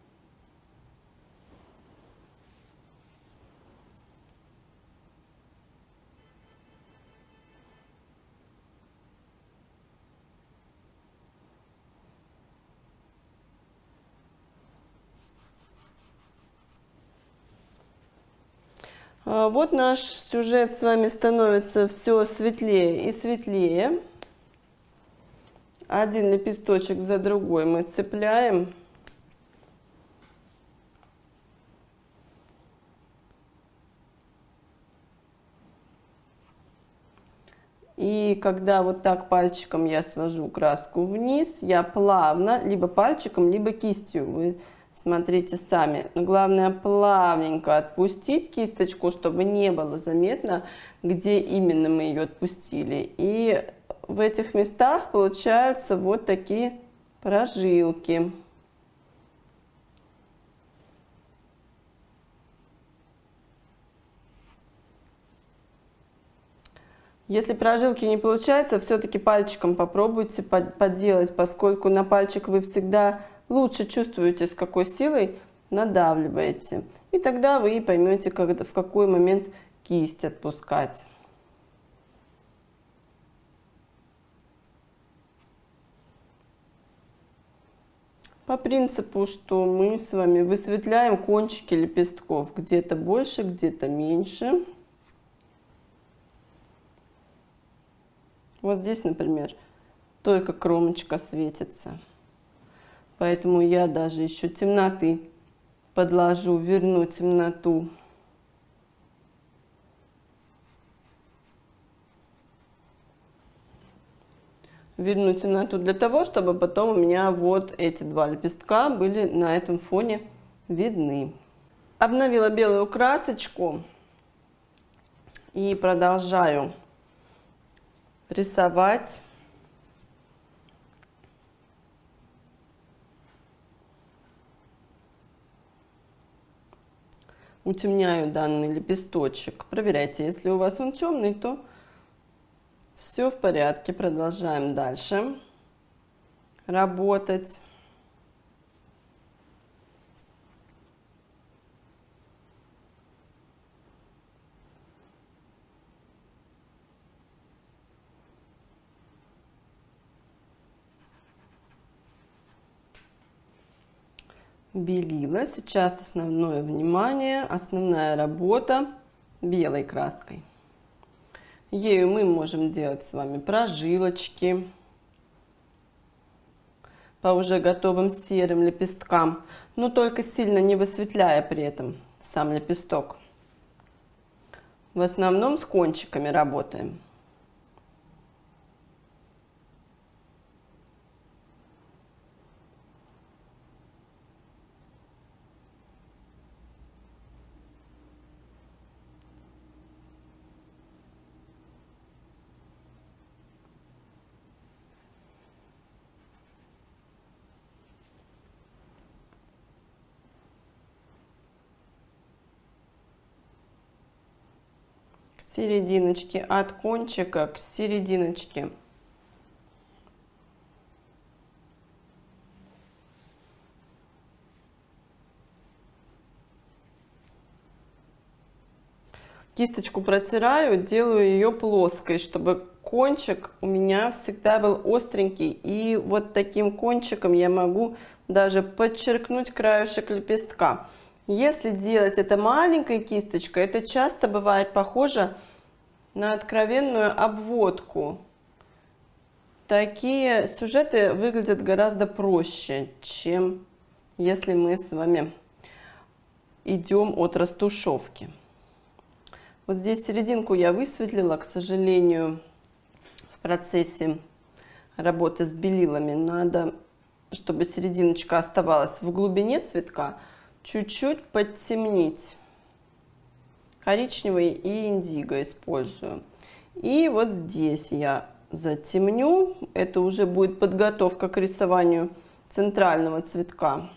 [SPEAKER 1] Вот наш сюжет с вами становится все светлее и светлее. Один лепесточек за другой мы цепляем. И когда вот так пальчиком я свожу краску вниз, я плавно, либо пальчиком, либо кистью, вы смотрите сами. Но главное плавненько отпустить кисточку, чтобы не было заметно, где именно мы ее отпустили. И в этих местах получаются вот такие прожилки. Если прожилки не получается, все-таки пальчиком попробуйте поделать, поскольку на пальчик вы всегда лучше чувствуете, с какой силой надавливаете. И тогда вы поймете, когда, в какой момент кисть отпускать. По принципу, что мы с вами высветляем кончики лепестков. Где-то больше, где-то меньше. Вот здесь, например, только кромочка светится. Поэтому я даже еще темноты подложу, верну темноту. Верну темноту для того, чтобы потом у меня вот эти два лепестка были на этом фоне видны. Обновила белую красочку и продолжаю рисовать. Утемняю данный лепесточек. Проверяйте, если у вас он темный, то все в порядке. Продолжаем дальше работать. Белила. Сейчас основное внимание, основная работа белой краской. Ею мы можем делать с вами прожилочки по уже готовым серым лепесткам, но только сильно не высветляя при этом сам лепесток. В основном с кончиками работаем. Серединочки, от кончика к серединочке. Кисточку протираю, делаю ее плоской, чтобы кончик у меня всегда был остренький. И вот таким кончиком я могу даже подчеркнуть краешек лепестка. Если делать это маленькой кисточкой, это часто бывает похоже на откровенную обводку. Такие сюжеты выглядят гораздо проще, чем если мы с вами идем от растушевки. Вот здесь серединку я высветлила, к сожалению, в процессе работы с белилами. Надо, чтобы серединочка оставалась в глубине цветка, чуть-чуть подтемнить коричневый и индиго использую. И вот здесь я затемню. Это уже будет подготовка к рисованию центрального цветка.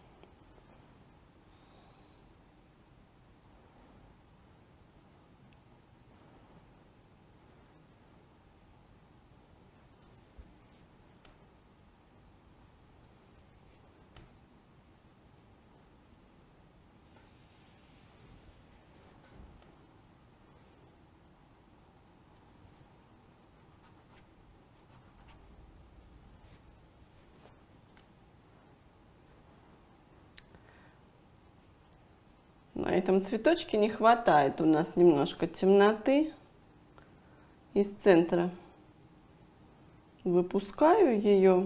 [SPEAKER 1] На этом цветочке не хватает у нас немножко темноты. Из центра выпускаю ее.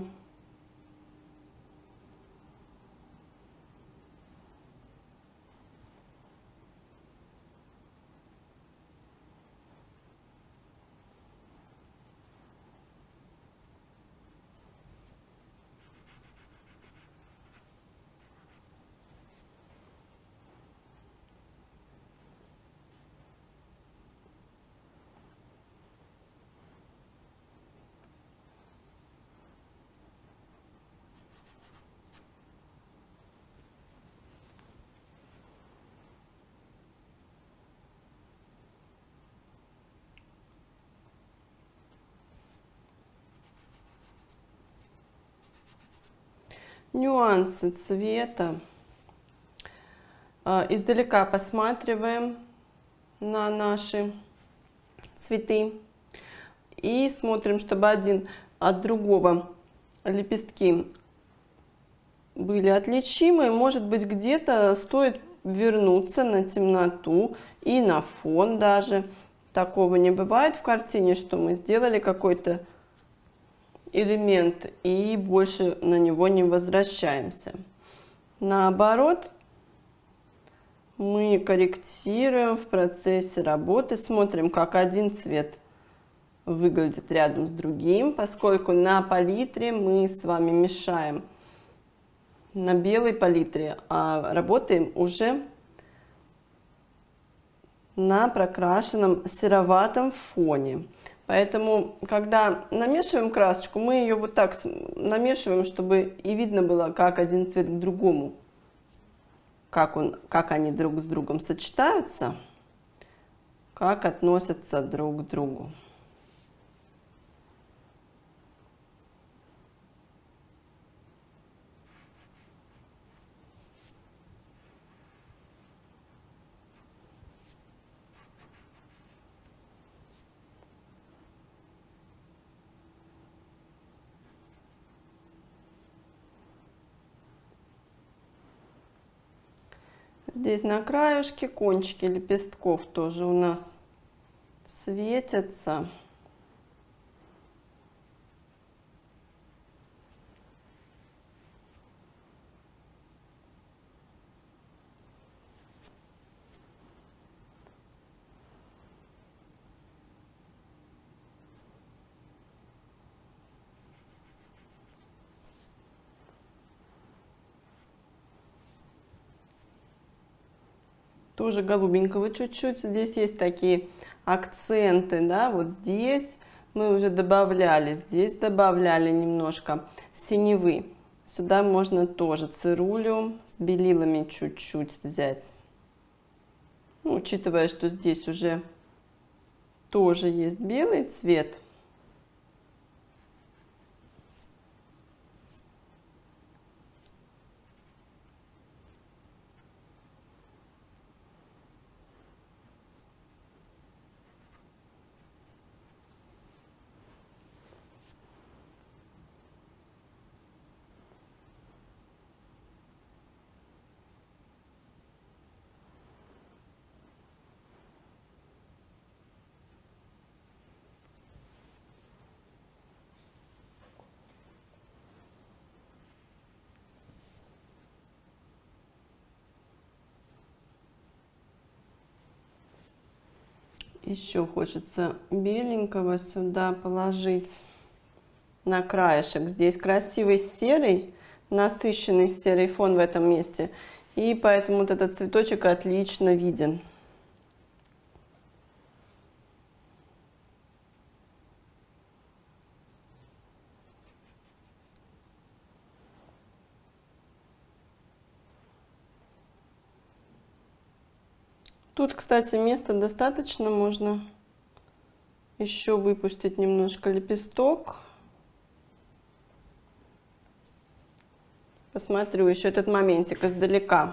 [SPEAKER 1] Нюансы цвета. Издалека посматриваем на наши цветы и смотрим, чтобы один от другого лепестки были отличимы. Может быть, где-то стоит вернуться на темноту и на фон даже. Такого не бывает в картине, что мы сделали какой-то элемент и больше на него не возвращаемся. Наоборот, мы корректируем в процессе работы, смотрим, как один цвет выглядит рядом с другим, поскольку на палитре мы с вами мешаем на белой палитре, а работаем уже на прокрашенном сероватом фоне. Поэтому, когда намешиваем красочку, мы ее вот так намешиваем, чтобы и видно было, как один цвет к другому, как, он, как они друг с другом сочетаются, как относятся друг к другу. Здесь на краешке кончики лепестков тоже у нас светятся. Тоже голубенького чуть-чуть. Здесь есть такие акценты, да, вот здесь мы уже добавляли, здесь добавляли немножко синевы. Сюда можно тоже цирулю с белилами чуть-чуть взять. Ну, учитывая, что здесь уже тоже есть белый цвет. Еще хочется беленького сюда положить на краешек. Здесь красивый серый, насыщенный серый фон в этом месте. И поэтому вот этот цветочек отлично виден. Тут, кстати, места достаточно, можно еще выпустить немножко лепесток. Посмотрю еще этот моментик издалека.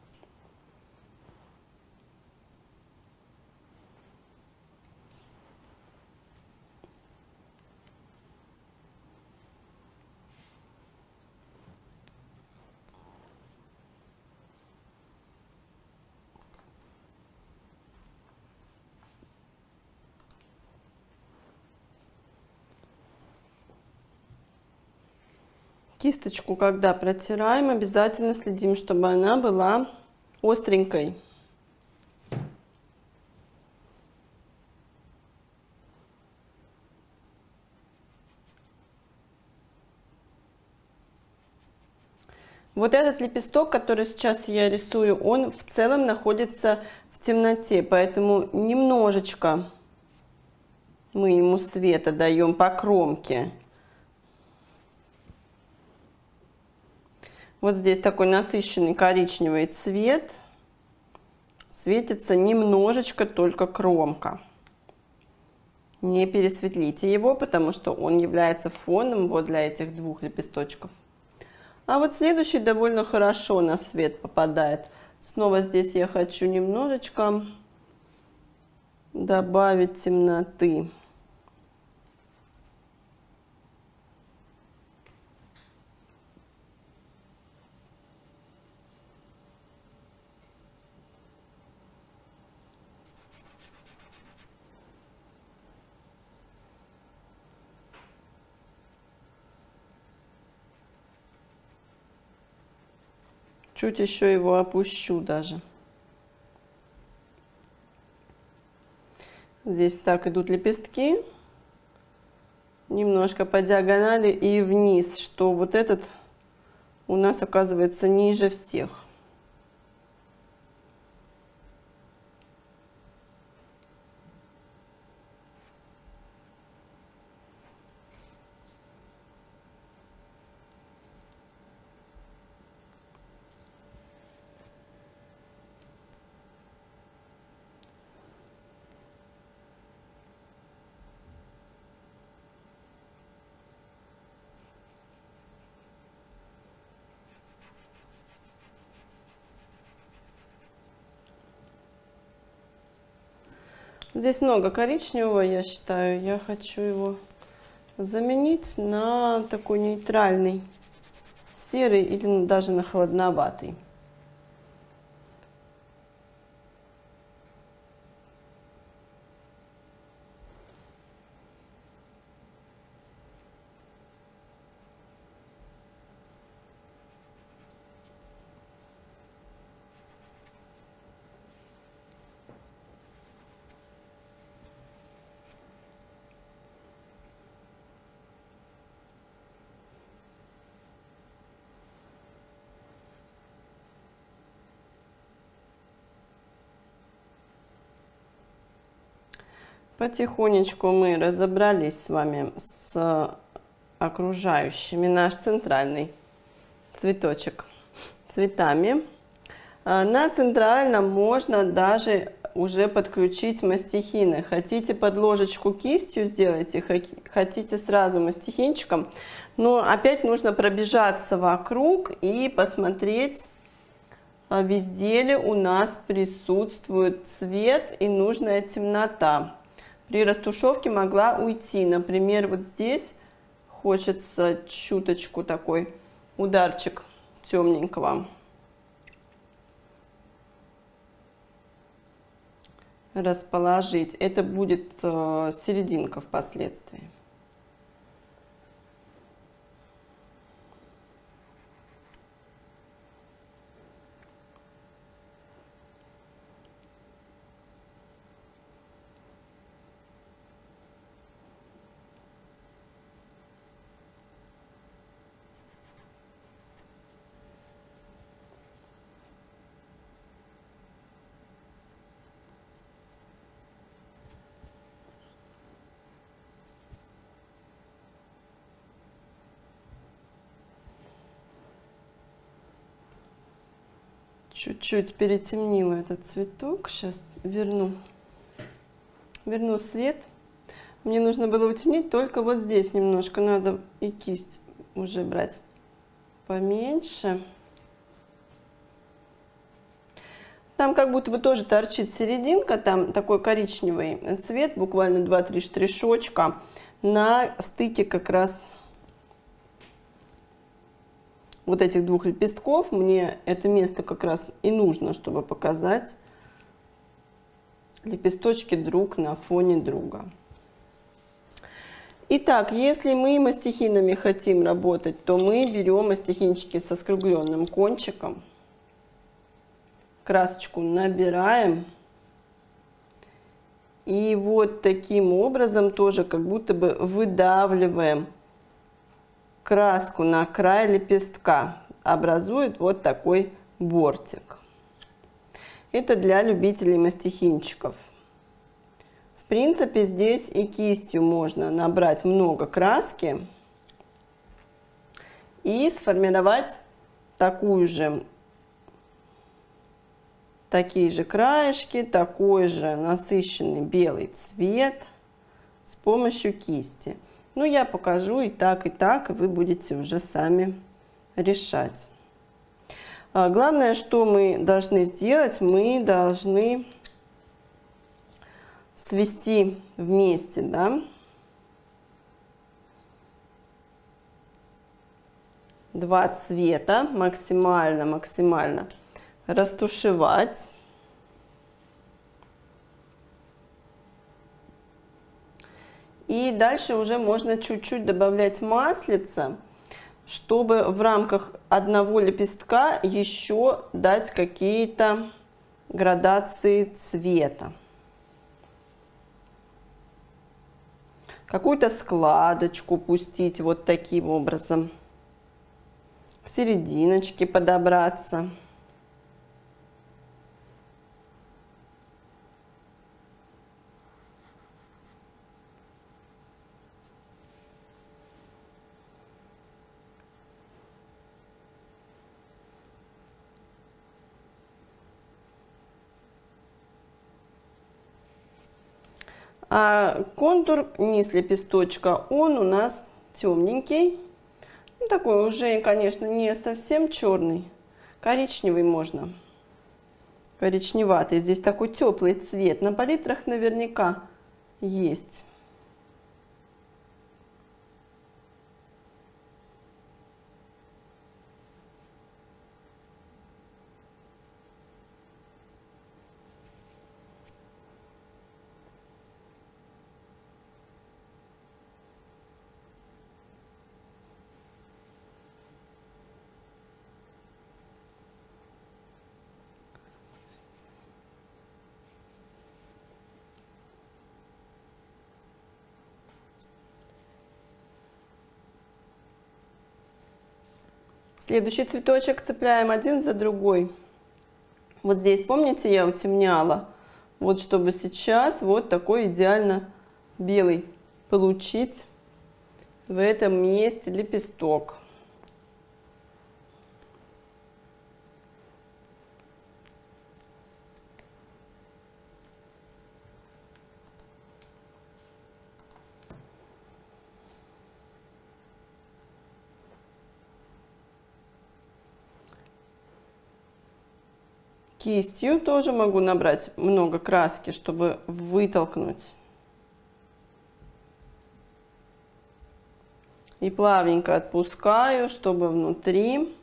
[SPEAKER 1] Кисточку, когда протираем, обязательно следим, чтобы она была остренькой. Вот этот лепесток, который сейчас я рисую, он в целом находится в темноте, поэтому немножечко мы ему света даем по кромке. Вот здесь такой насыщенный коричневый цвет, светится немножечко только кромка. Не пересветлите его, потому что он является фоном вот для этих двух лепесточков. А вот следующий довольно хорошо на свет попадает. Снова здесь я хочу немножечко добавить темноты. Чуть еще его опущу даже. Здесь так идут лепестки. Немножко по диагонали и вниз, что вот этот у нас оказывается ниже всех. Здесь много коричневого, я считаю. Я хочу его заменить на такой нейтральный серый или даже на холодноватый. Потихонечку мы разобрались с вами с окружающими наш центральный цветочек цветами. На центральном можно даже уже подключить мастихины. Хотите под ложечку кистью сделайте, хотите сразу мастихинчиком. Но опять нужно пробежаться вокруг и посмотреть, везде ли у нас присутствует цвет и нужная темнота. При растушевке могла уйти. Например, вот здесь хочется чуточку такой ударчик темненького расположить. Это будет э, серединка впоследствии. Чуть-чуть перетемнила этот цветок. Сейчас верну, верну свет. Мне нужно было утемнить только вот здесь немножко. Надо и кисть уже брать поменьше. Там как будто бы тоже торчит серединка, там такой коричневый цвет, буквально два-три штришочка на стыке как раз вот этих двух лепестков. Мне это место как раз и нужно, чтобы показать лепесточки друг на фоне друга. Итак, если мы мастихинами хотим работать, то мы берем мастихинчики со скругленным кончиком. Красочку набираем. И вот таким образом тоже как будто бы выдавливаем краску на край лепестка. Образует вот такой бортик. Это для любителей мастихинчиков. В принципе, здесь и кистью можно набрать много краски и сформировать такую же такие же краешки, такой же насыщенный белый цвет с помощью кисти. Ну, я покажу и так, и так, и вы будете уже сами решать. А главное, что мы должны сделать, мы должны свести вместе, да, два цвета, максимально, максимально растушевать. И дальше уже можно чуть-чуть добавлять маслица, чтобы в рамках одного лепестка еще дать какие-то градации цвета. Какую-то складочку пустить вот таким образом. К серединочке подобраться. А контур, низ лепесточка, он у нас темненький. Ну, такой уже, конечно, не совсем черный. Коричневый можно. Коричневатый. Здесь такой теплый цвет. На палитрах наверняка есть. Следующий цветочек цепляем один за другой. Вот здесь, помните, я утемняла? Вот чтобы сейчас вот такой идеально белый получить в этом месте лепесток. Кистью тоже могу набрать много краски, чтобы вытолкнуть. И плавненько отпускаю, чтобы внутри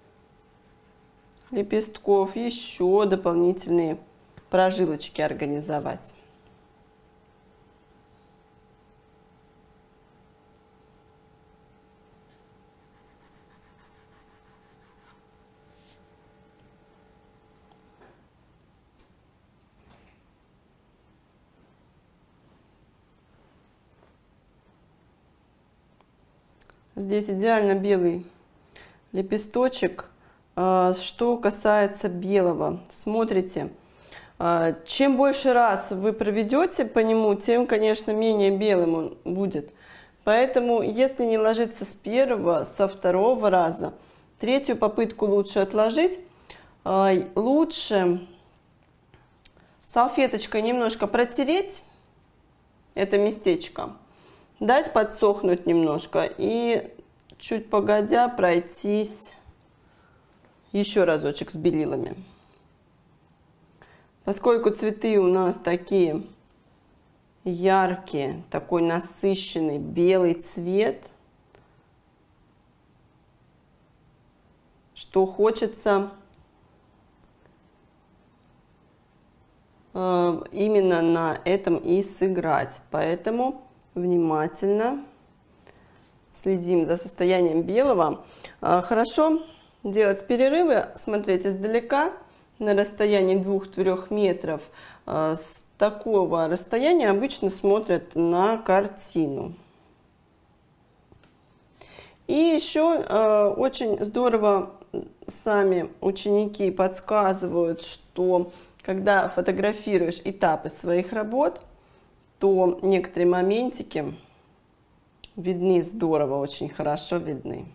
[SPEAKER 1] лепестков еще дополнительные прожилочки организовать. Здесь идеально белый лепесточек. Что касается белого, смотрите, чем больше раз вы проведете по нему, тем, конечно, менее белым он будет. Поэтому, если не ложиться с первого, со второго раза, третью попытку лучше отложить. Лучше салфеточкой немножко протереть это местечко, дать подсохнуть немножко и чуть погодя пройтись еще разочек с белилами. Поскольку цветы у нас такие яркие, такой насыщенный белый цвет, что хочется э, именно на этом и сыграть. Поэтому внимательно следим за состоянием белого. Э, хорошо делать перерывы, смотреть издалека на расстоянии двух-трёх метров. Э, с такого расстояния обычно смотрят на картину. И еще э, очень здорово сами ученики подсказывают, что когда фотографируешь этапы своих работ, то некоторые моментики видны здорово, очень хорошо видны.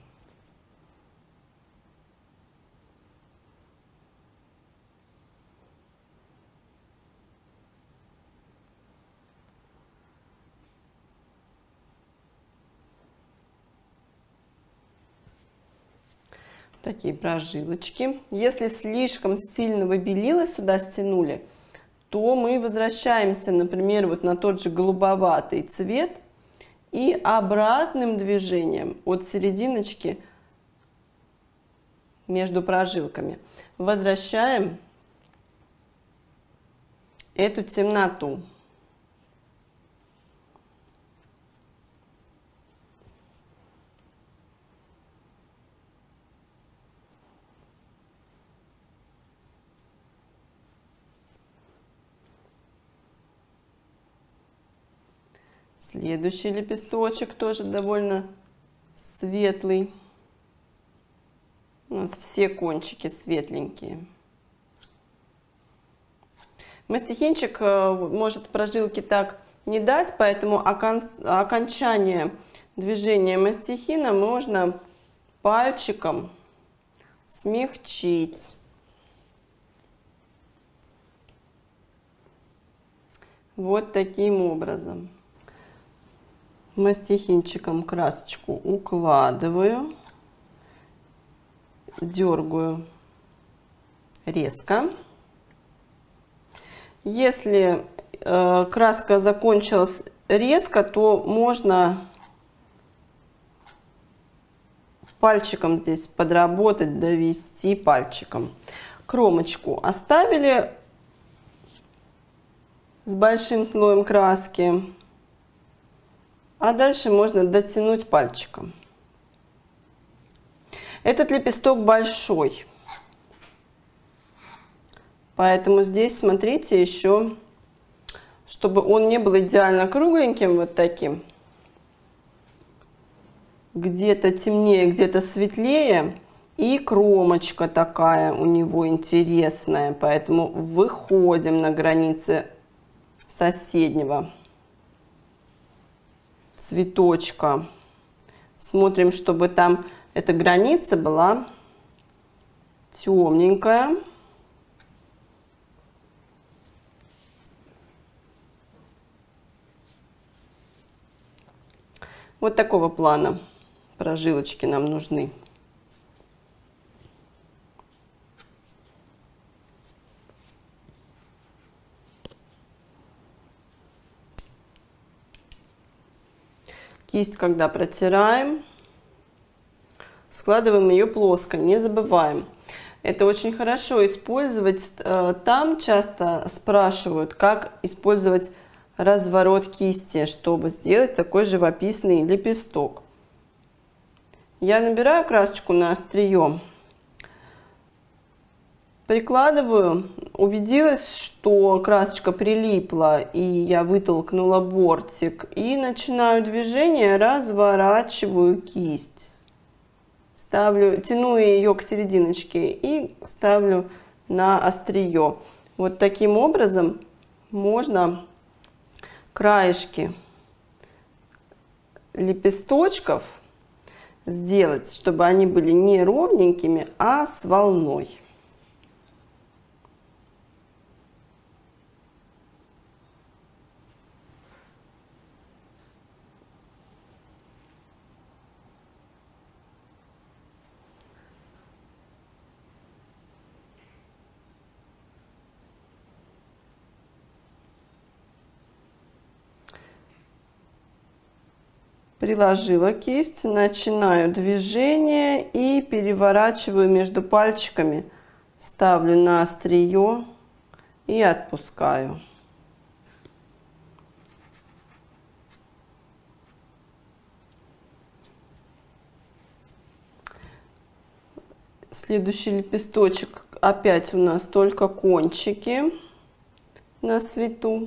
[SPEAKER 1] Такие прожилочки. Если слишком сильно вы белила сюда стянули, то мы возвращаемся, например, вот на тот же голубоватый цвет и обратным движением от серединочки между прожилками возвращаем эту темноту. Следующий лепесточек тоже довольно светлый. У нас все кончики светленькие. Мастихинчик может прожилки так не дать, поэтому окон... окончание движения мастихина можно пальчиком смягчить. Вот таким образом. Мастихинчиком красочку укладываю, дергаю резко. Если э, краска закончилась резко, то можно пальчиком здесь подработать, довести пальчиком. Кромочку оставили с большим слоем краски. А дальше можно дотянуть пальчиком. Этот лепесток большой. Поэтому здесь смотрите еще, чтобы он не был идеально кругленьким, вот таким. Где-то темнее, где-то светлее. И кромочка такая у него интересная. Поэтому выходим на границы соседнего цветочка. Смотрим, чтобы там эта граница была темненькая. Вот такого плана прожилочки нам нужны. Кисть, когда протираем, складываем ее плоско, не забываем. Это очень хорошо использовать. Там часто спрашивают, как использовать разворот кисти, чтобы сделать такой живописный лепесток. Я набираю красочку на острие, прикладываю, убедилась, что красочка прилипла, и я вытолкнула бортик, и начинаю движение, разворачиваю кисть. Ставлю, тяну ее к серединочке и ставлю на острие. Вот таким образом можно краешки лепесточков сделать, чтобы они были не ровненькими, а с волной. Приложила кисть, начинаю движение и переворачиваю между пальчиками, ставлю на острие и отпускаю. Следующий лепесточек, опять у нас только кончики на свету.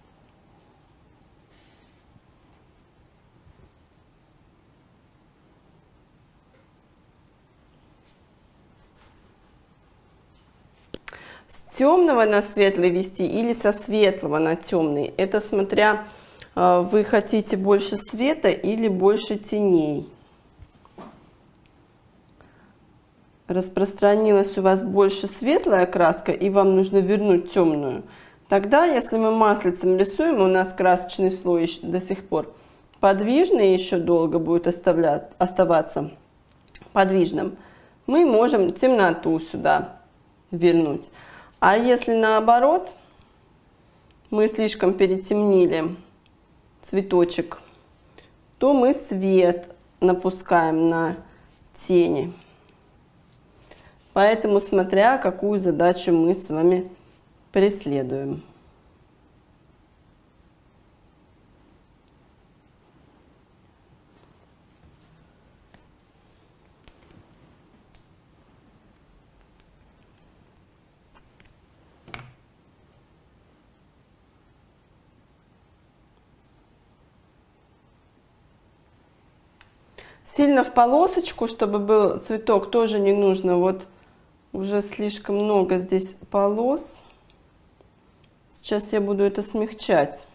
[SPEAKER 1] С темного на светлый вести или со светлого на темный, это смотря вы хотите больше света или больше теней. Распространилась у вас больше светлая краска и вам нужно вернуть темную, тогда, если мы маслицем рисуем, у нас красочный слой до сих пор подвижный, еще долго будет оставлять, оставаться подвижным, мы можем темноту сюда вернуть. А если наоборот, мы слишком перетемнили цветочек, то мы свет напускаем на тени. Поэтому смотря какую задачу мы с вами преследуем. Сильно в полосочку, чтобы был цветок, тоже не нужно. Вот уже слишком много здесь полос. Сейчас я буду это смягчать.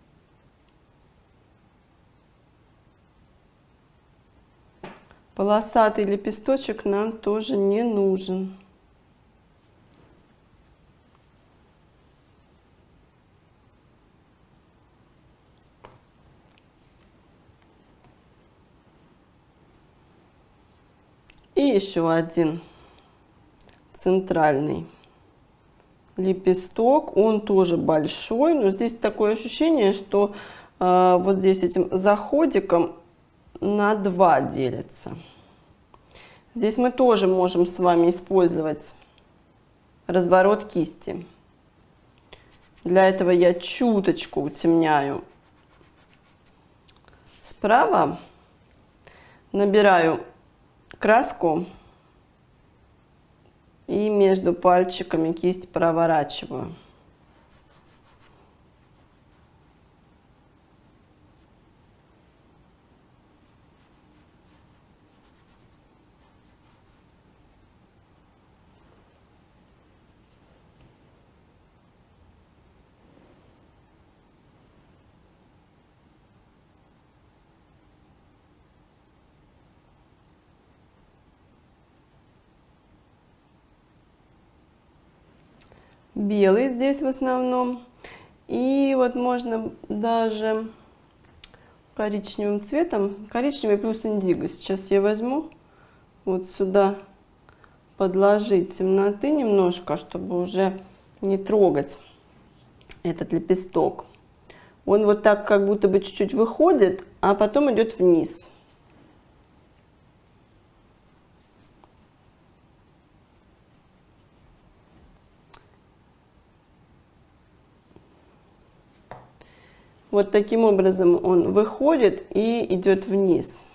[SPEAKER 1] Полосатый лепесточек нам тоже не нужен. И еще один центральный лепесток, он тоже большой, но здесь такое ощущение, что э, вот здесь этим заходиком на два делится. Здесь мы тоже можем с вами использовать разворот кисти. Для этого я чуточку утемняю справа, набираю краску и между пальчиками кисть проворачиваю. Белый здесь в основном. И вот можно даже коричневым цветом, коричневый плюс индиго. Сейчас я возьму вот сюда, подложить темноты немножко, чтобы уже не трогать этот лепесток. Он вот так как будто бы чуть-чуть выходит, а потом идет вниз. Вот таким образом он выходит и идет вниз.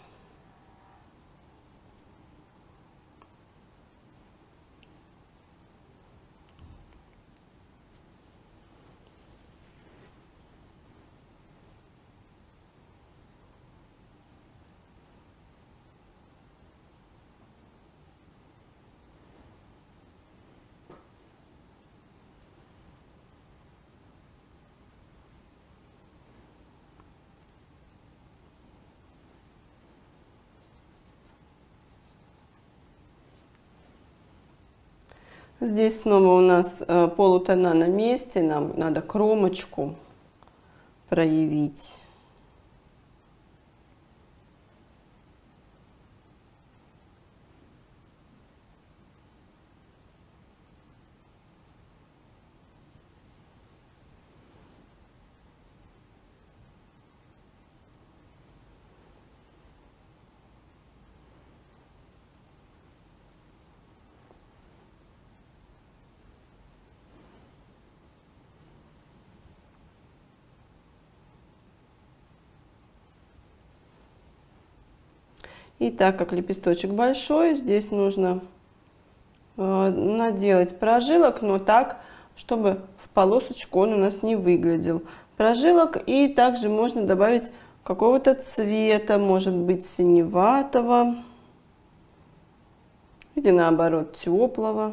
[SPEAKER 1] Здесь снова у нас э, полутона на месте, нам надо кромочку проявить. И так как лепесточек большой, здесь нужно э, наделать прожилок, но так, чтобы в полосочку он у нас не выглядел. Прожилок, и также можно добавить какого-то цвета, может быть синеватого или наоборот теплого.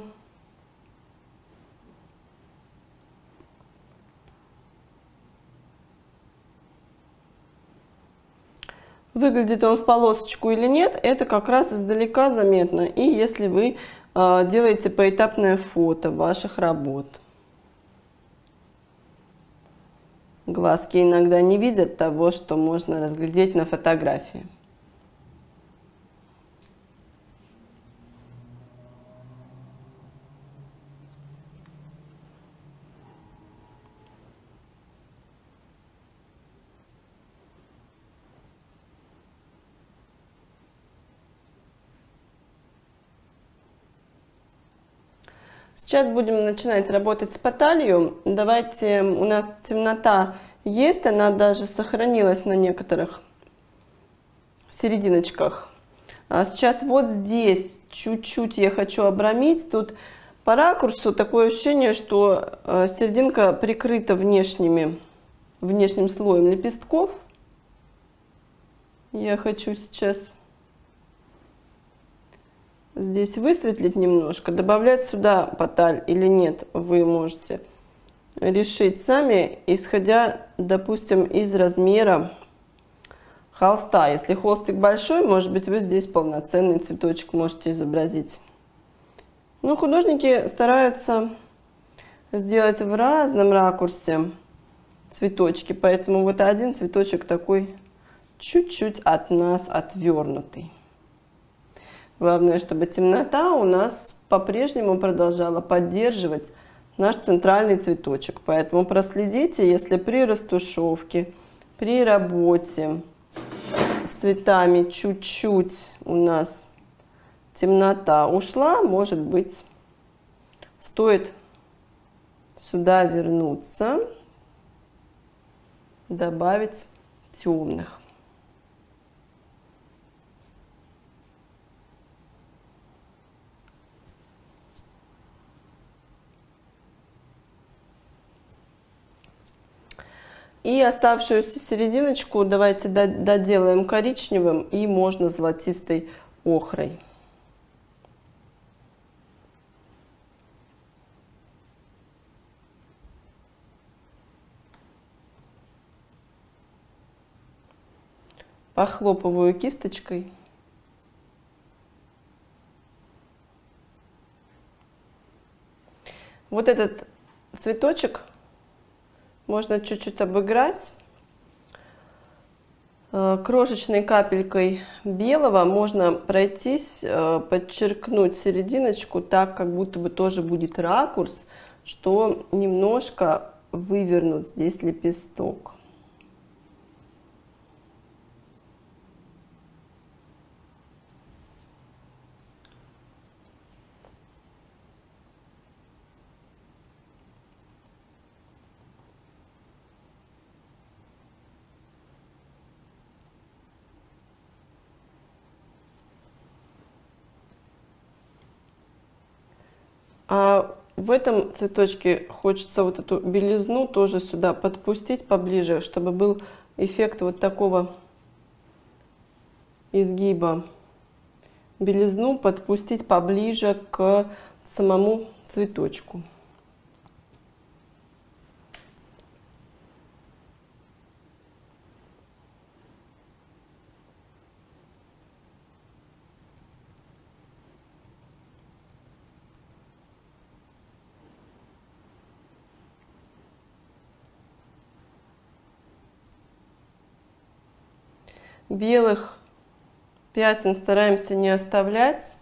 [SPEAKER 1] Выглядит он в полосочку или нет, это как раз издалека заметно. И если вы э, делаете поэтапное фото ваших работ. Глазки иногда не видят того, что можно разглядеть на фотографии. Сейчас будем начинать работать с поталью. Давайте, у нас темнота есть, она даже сохранилась на некоторых серединочках. А сейчас вот здесь чуть-чуть я хочу обрамить. Тут по ракурсу такое ощущение, что серединка прикрыта внешними, внешним слоем лепестков. Я хочу сейчас здесь высветлить немножко. Добавлять сюда поталь или нет, вы можете решить сами, исходя, допустим, из размера холста. Если холстик большой, может быть, вы здесь полноценный цветочек можете изобразить. Но художники стараются сделать в разном ракурсе цветочки, поэтому вот один цветочек такой чуть-чуть от нас отвернутый. Главное, чтобы темнота у нас по-прежнему продолжала поддерживать наш центральный цветочек. Поэтому проследите, если при растушевке, при работе с цветами чуть-чуть у нас темнота ушла, может быть, стоит сюда вернуться, добавить темных. И оставшуюся серединочку давайте доделаем коричневым и можно золотистой охрой. Похлопываю кисточкой. Вот этот цветочек можно чуть-чуть обыграть. Крошечной капелькой белого можно пройтись, подчеркнуть серединочку так, как будто бы тоже будет ракурс, что немножко вывернут здесь лепесток. А в этом цветочке хочется вот эту белизну тоже сюда подпустить поближе, чтобы был эффект вот такого изгиба. Белизну подпустить поближе к самому цветочку. Белых пятен стараемся не оставлять.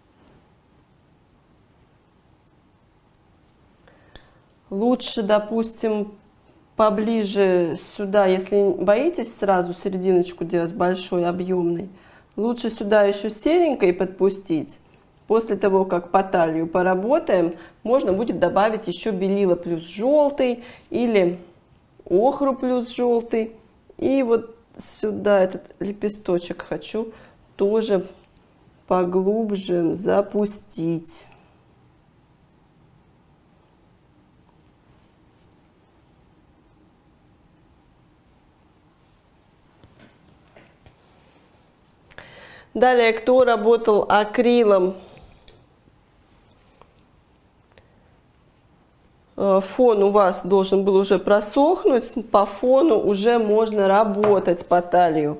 [SPEAKER 1] Лучше, допустим, поближе сюда, если боитесь сразу серединочку делать большой, объемной, лучше сюда еще серенькой подпустить. После того, как по талию поработаем, можно будет добавить еще белила плюс желтый или охру плюс желтый. И вот сюда этот лепесточек хочу тоже поглубже запустить. Далее, кто работал акрилом, фон у вас должен был уже просохнуть, по фону уже можно работать по талию.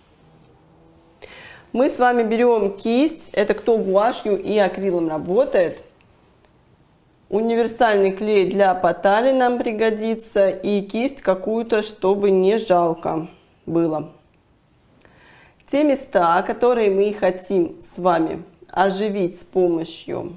[SPEAKER 1] Мы с вами берем кисть, это кто гуашью и акрилом работает. Универсальный клей для потали нам пригодится и кисть какую-то, чтобы не жалко было. Те места, которые мы хотим с вами оживить с помощью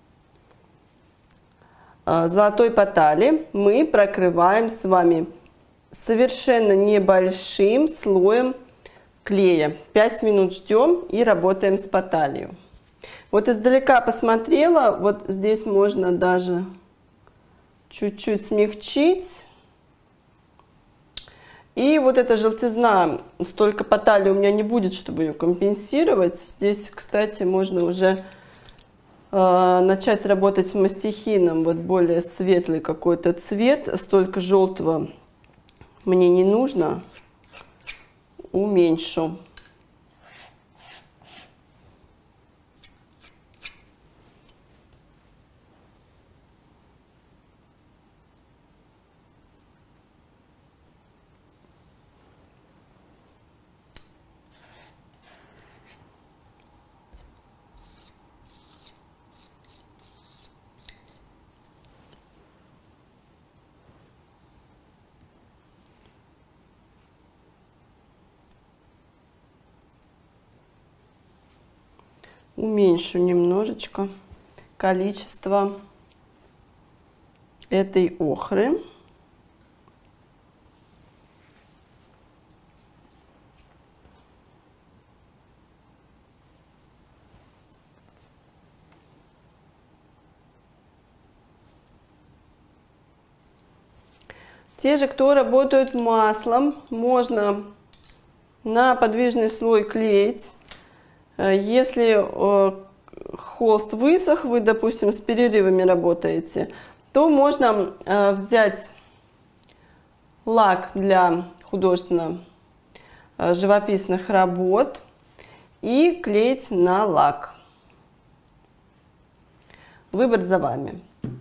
[SPEAKER 1] золотой потали, мы прокрываем с вами совершенно небольшим слоем клея. пять минут ждем и работаем с поталью. Вот издалека посмотрела, вот здесь можно даже чуть-чуть смягчить. И вот эта желтизна, столько потали у меня не будет, чтобы ее компенсировать. Здесь, кстати, можно уже э, начать работать с мастихином. Вот более светлый какой-то цвет, столько желтого мне не нужно. Уменьшу. Уменьшу немножечко количество этой охры. Те же, кто работают маслом, можно на подвижный слой клеить. Если холст высох, вы, допустим, с перерывами работаете, то можно взять лак для художественно-живописных работ и клеить на лак. Выбор за вами.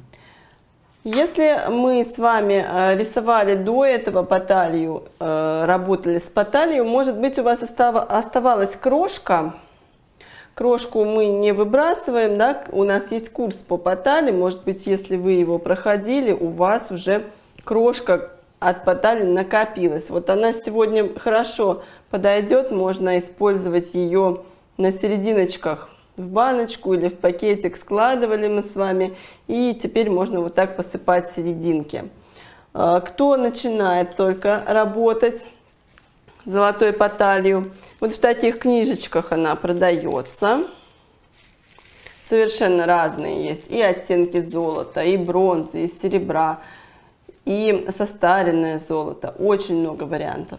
[SPEAKER 1] Если мы с вами рисовали до этого поталью, работали с поталью, может быть, у вас оставалась крошка. Крошку мы не выбрасываем, да? У нас есть курс по потали, может быть, если вы его проходили, у вас уже крошка от потали накопилась. Вот она сегодня хорошо подойдет, можно использовать ее на серединочках в баночку или в пакетик, складывали мы с вами, и теперь можно вот так посыпать серединки. Кто начинает только работать золотой поталью, вот в таких книжечках она продается. Совершенно разные есть. И оттенки золота, и бронзы, и серебра, и состаренное золото. Очень много вариантов.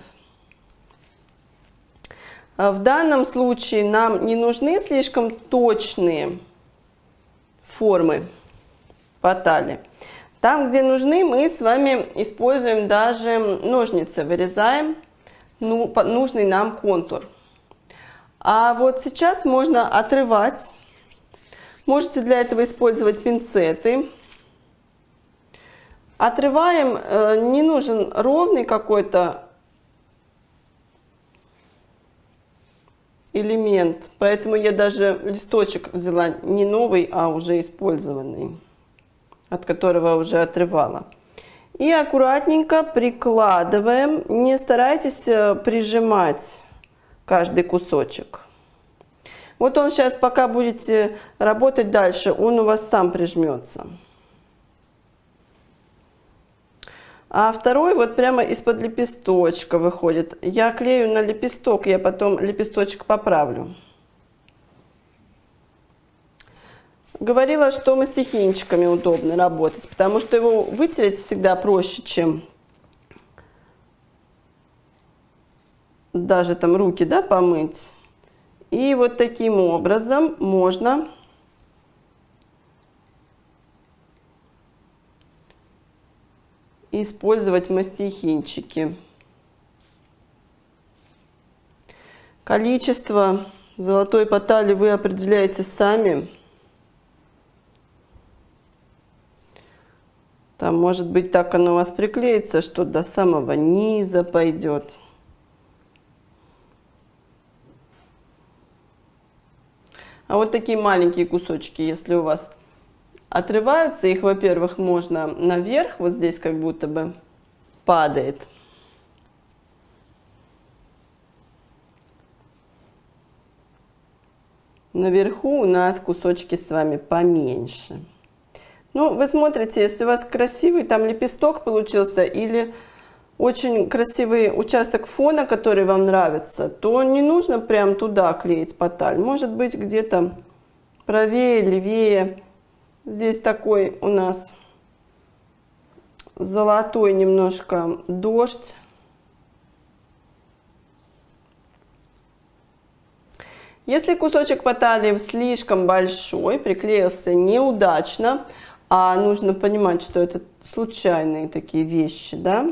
[SPEAKER 1] В данном случае нам не нужны слишком точные формы потали. Там, где нужны, мы с вами используем даже ножницы, вырезаем ну, нужный нам контур. А вот сейчас можно отрывать. Можете для этого использовать пинцеты. Отрываем, э, не нужен ровный какой-то элемент, поэтому я даже листочек взяла не новый, а уже использованный, от которого уже отрывала. И аккуратненько прикладываем, не старайтесь прижимать каждый кусочек. Вот он сейчас, пока будете работать дальше, он у вас сам прижмется. А второй вот прямо из-под лепесточка выходит. Я клею на лепесток, я потом лепесточек поправлю. Говорила, что мастихинчиками удобно работать, потому что его вытереть всегда проще, чем даже там руки, да, помыть. И вот таким образом можно использовать мастихинчики. Количество золотой потали вы определяете сами. Там, может быть, так оно у вас приклеится, что до самого низа пойдет. А вот такие маленькие кусочки, если у вас отрываются, их, во-первых, можно наверх, вот здесь как будто бы падает. Наверху у нас кусочки с вами поменьше. Ну, вы смотрите, если у вас красивый там лепесток получился или очень красивый участок фона, который вам нравится, то не нужно прям туда клеить поталь. Может быть, где-то правее, левее. Здесь такой у нас золотой немножко дождь. Если кусочек потали слишком большой, приклеился неудачно, а нужно понимать, что это случайные такие вещи, да,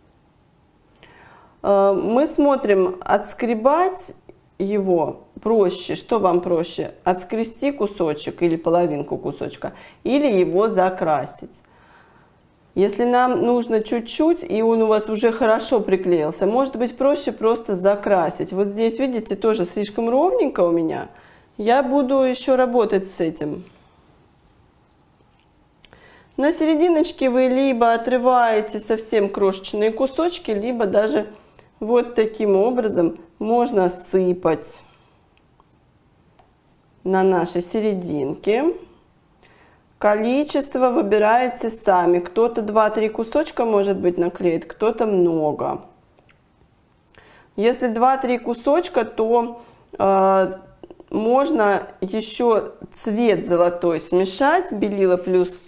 [SPEAKER 1] мы смотрим, отскребать его проще. Что вам проще? Отскрести кусочек или половинку кусочка, или его закрасить. Если нам нужно чуть-чуть, и он у вас уже хорошо приклеился, может быть, проще просто закрасить. Вот здесь, видите, тоже слишком ровненько у меня. Я буду еще работать с этим. На серединочке вы либо отрываете совсем крошечные кусочки, либо даже вот таким образом можно сыпать на наши серединки. Количество выбираете сами. Кто-то два-три кусочка, может быть, наклеит, кто-то много. Если два-три кусочка, то э, можно еще цвет золотой смешать, белила плюс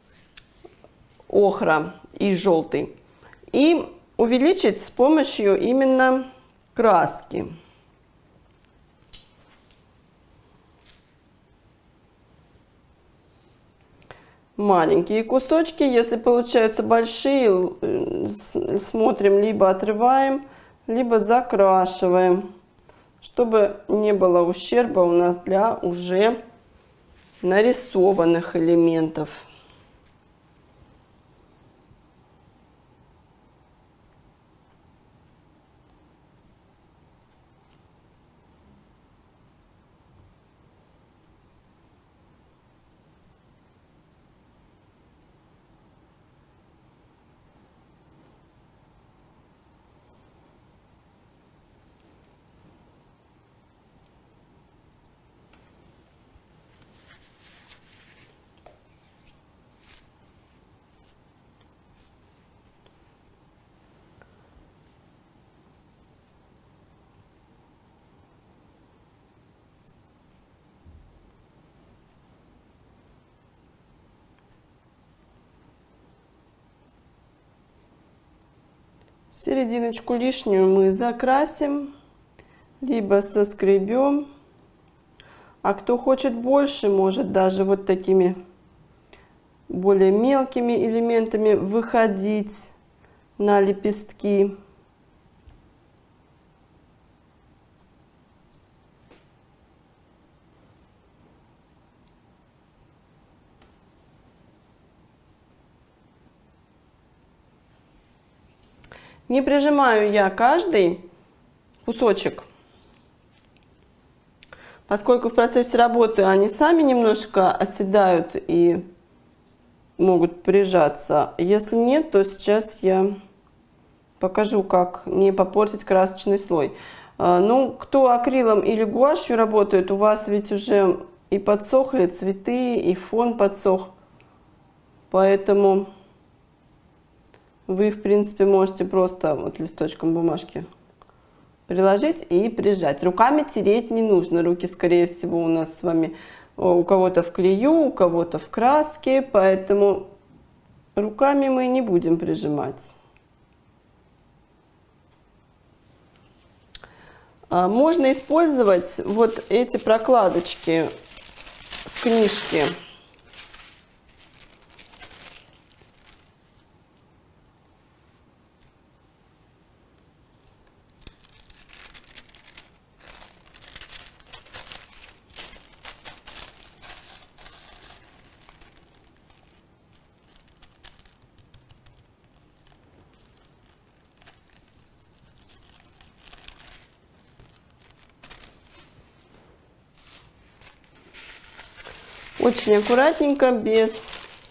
[SPEAKER 1] охра и желтый, и увеличить с помощью именно краски. Маленькие кусочки, если получаются большие, смотрим, либо отрываем, либо закрашиваем, чтобы не было ущерба у нас для уже нарисованных элементов. Серединочку лишнюю мы закрасим, либо соскребем. А кто хочет больше, может даже вот такими более мелкими элементами выходить на лепестки. Не прижимаю я каждый кусочек, поскольку в процессе работы они сами немножко оседают и могут прижаться. Если нет, то сейчас я покажу, как не попортить красочный слой. Ну, кто акрилом или гуашью работает, у вас ведь уже и подсохли цветы, и фон подсох, поэтому вы, в принципе, можете просто вот листочком бумажки приложить и прижать. Руками тереть не нужно. Руки, скорее всего, у нас с вами у кого-то в клею, у кого-то в краске, поэтому руками мы не будем прижимать. Можно использовать вот эти прокладочки в книжке. Очень аккуратненько, без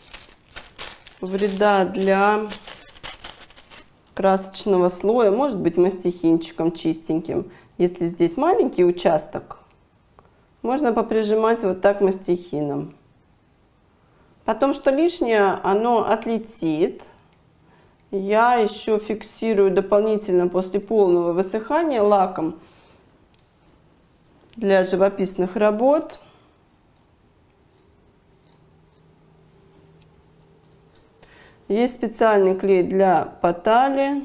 [SPEAKER 1] вреда для красочного слоя, может быть мастихинчиком чистеньким. Если здесь маленький участок, можно поприжимать вот так мастихином. Потом, что лишнее, оно отлетит. Я еще фиксирую дополнительно после полного высыхания лаком для живописных работ. Есть специальный клей для потали.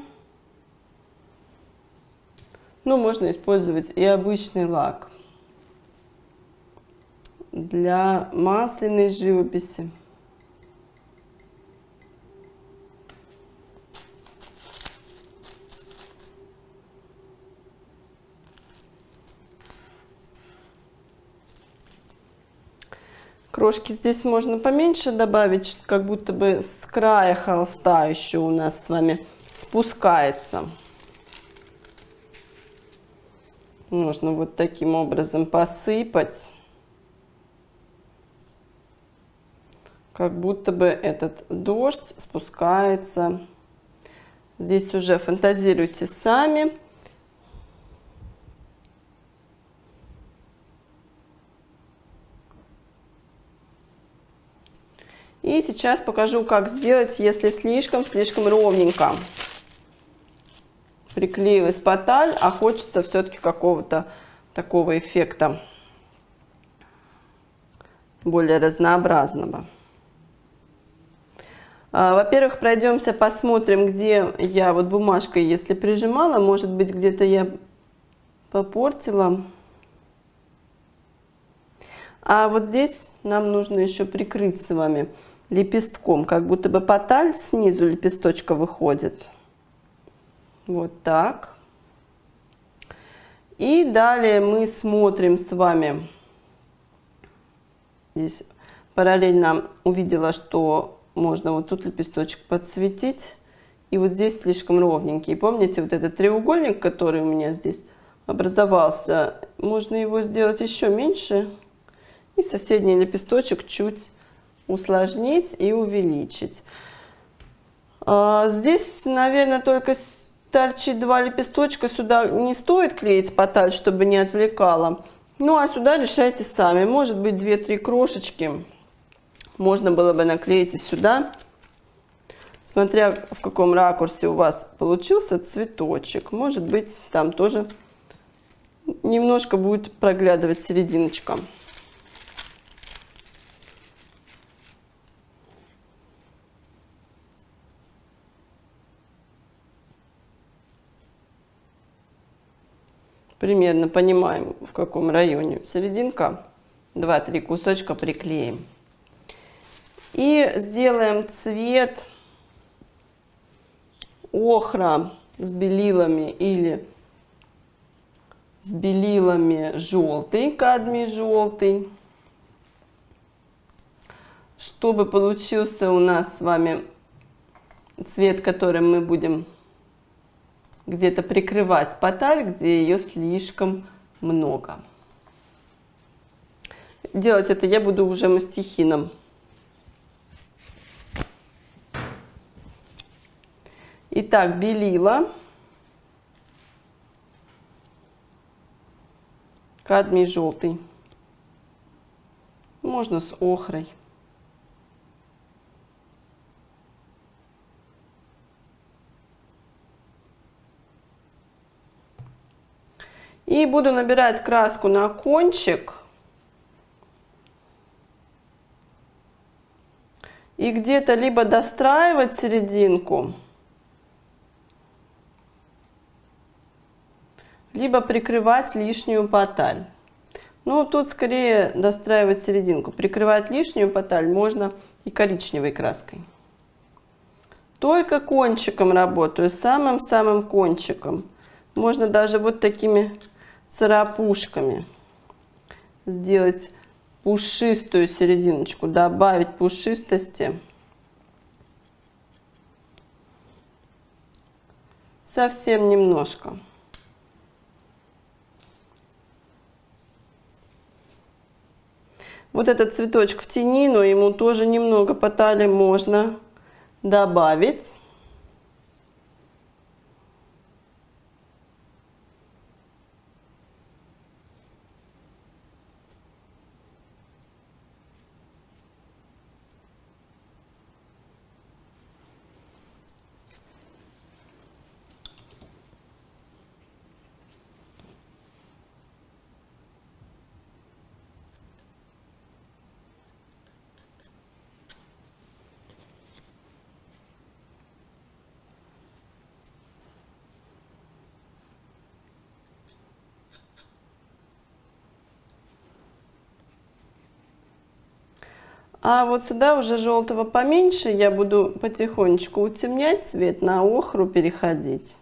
[SPEAKER 1] Ну, можно использовать и обычный лак для масляной живописи. Крошки здесь можно поменьше добавить, как будто бы с края холста еще у нас с вами спускается. Можно вот таким образом посыпать, как будто бы этот дождь спускается. Здесь уже фантазируйте сами. И сейчас покажу, как сделать, если слишком-слишком ровненько приклеилась поталь, а хочется все-таки какого-то такого эффекта более разнообразного. Во-первых, пройдемся, посмотрим, где я вот бумажкой, если прижимала, может быть, где-то я попортила. А вот здесь нам нужно еще прикрыть с вами лепестком, как будто бы поталь снизу лепесточка выходит. Вот так. И далее мы смотрим с вами. Здесь параллельно увидела, что можно вот тут лепесточек подсветить. И вот здесь слишком ровненький. Помните, вот этот треугольник, который у меня здесь образовался, можно его сделать еще меньше. И соседний лепесточек чуть усложнить и увеличить. Здесь, наверное, только торчит два лепесточка. Сюда не стоит клеить поталь, чтобы не отвлекало. Ну, а сюда решайте сами. Может быть, две-три крошечки можно было бы наклеить и сюда. Смотря в каком ракурсе у вас получился цветочек. Может быть, там тоже немножко будет проглядывать серединочка. Примерно понимаем, в каком районе серединка. два-три кусочка приклеим. И сделаем цвет охра с белилами или с белилами желтый, кадмий желтый. Чтобы получился у нас с вами цвет, которым мы будем где-то прикрывать поталь, где ее слишком много. Делать это я буду уже мастихином. Итак, белила, кадмий желтый, можно с охрой. И буду набирать краску на кончик. И где-то либо достраивать серединку, либо прикрывать лишнюю паталь. Ну, тут скорее достраивать серединку. Прикрывать лишнюю паталь можно и коричневой краской. Только кончиком работаю, самым-самым кончиком. Можно даже вот такими царапушками сделать пушистую серединочку, добавить пушистости. Совсем немножко. Вот этот цветочек в тени, но ему тоже немного патали можно добавить. А вот сюда уже желтого поменьше, я буду потихонечку утемнять цвет, на охру переходить.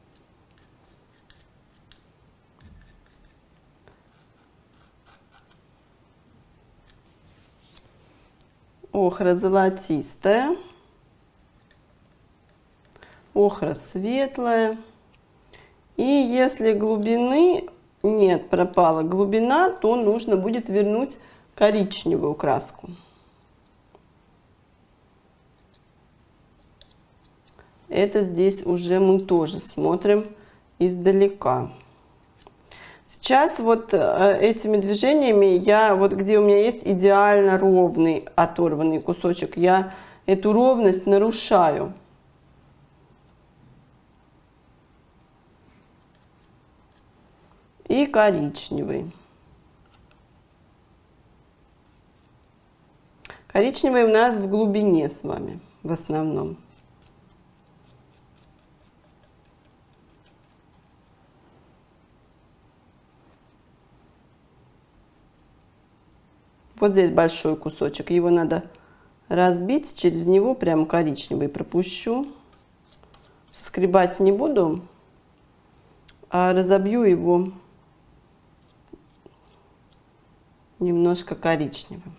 [SPEAKER 1] Охра золотистая, охра светлая. И если глубины нет, пропала глубина, то нужно будет вернуть коричневую краску. Это здесь уже мы тоже смотрим издалека. Сейчас вот этими движениями я, вот где у меня есть идеально ровный оторванный кусочек, я эту ровность нарушаю. И коричневый. Коричневый у нас в глубине с вами в основном. Вот здесь большой кусочек, его надо разбить, через него прям коричневый пропущу. Соскребать не буду, а разобью его немножко коричневым.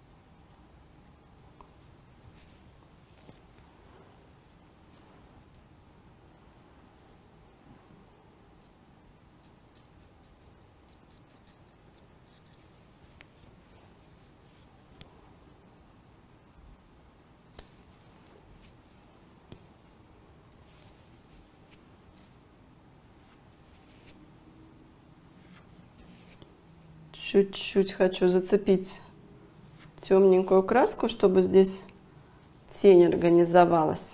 [SPEAKER 1] Чуть-чуть хочу зацепить темненькую краску, чтобы здесь тень организовалась.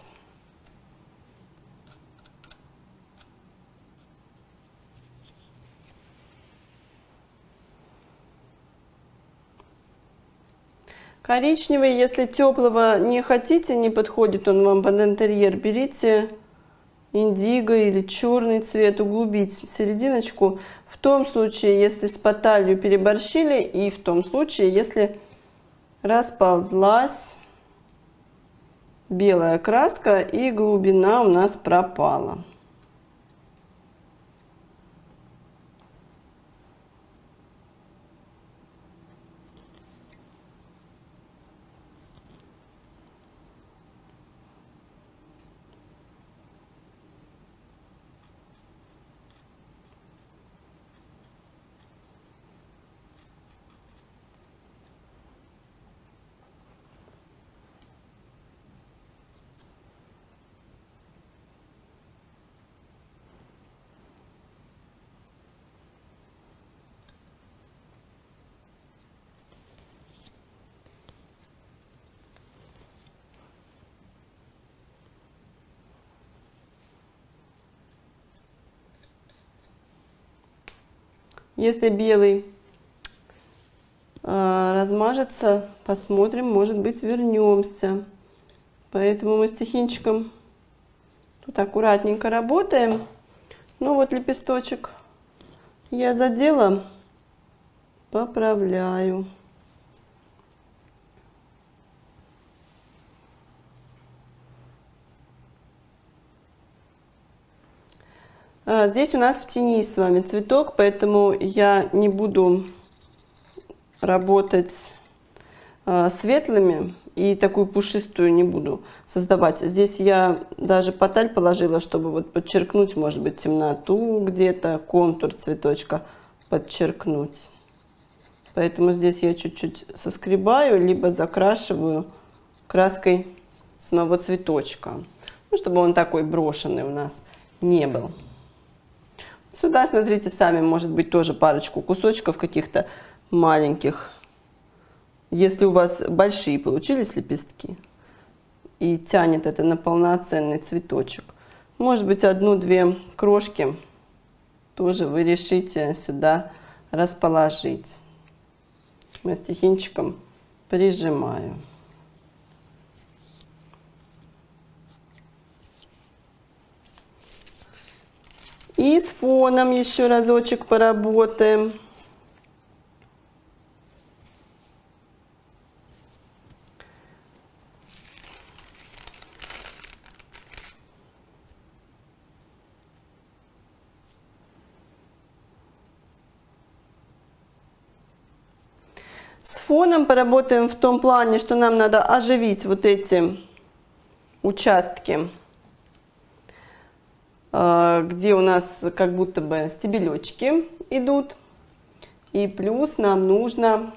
[SPEAKER 1] Коричневый, если теплого не хотите, не подходит он вам под интерьер, берите индиго или черный цвет, углубить серединочку. В том случае, если с паталью переборщили, и в том случае, если расползлась белая краска и глубина у нас пропала. Если белый э, размажется, посмотрим, может быть, вернемся. Поэтому мы стихинчиком тут аккуратненько работаем. Ну вот лепесточек Я задела, поправляю. А, здесь у нас в тени с вами цветок, поэтому я не буду работать а, светлыми и такую пушистую не буду создавать. Здесь я даже поталь положила, чтобы вот подчеркнуть, может быть, темноту где-то, контур цветочка подчеркнуть. Поэтому здесь я чуть-чуть соскребаю, либо закрашиваю краской самого цветочка, ну, чтобы он такой брошенный у нас не был. Сюда, смотрите, сами, может быть, тоже парочку кусочков каких-то маленьких. Если у вас большие получились лепестки и тянет это на полноценный цветочек, может быть, одну-две крошки тоже вы решите сюда расположить. Мастихинчиком прижимаю. И с фоном еще разочек поработаем. С фоном поработаем в том плане, что нам надо оживить вот эти участки, где у нас как будто бы стебелечки идут. И плюс нам нужно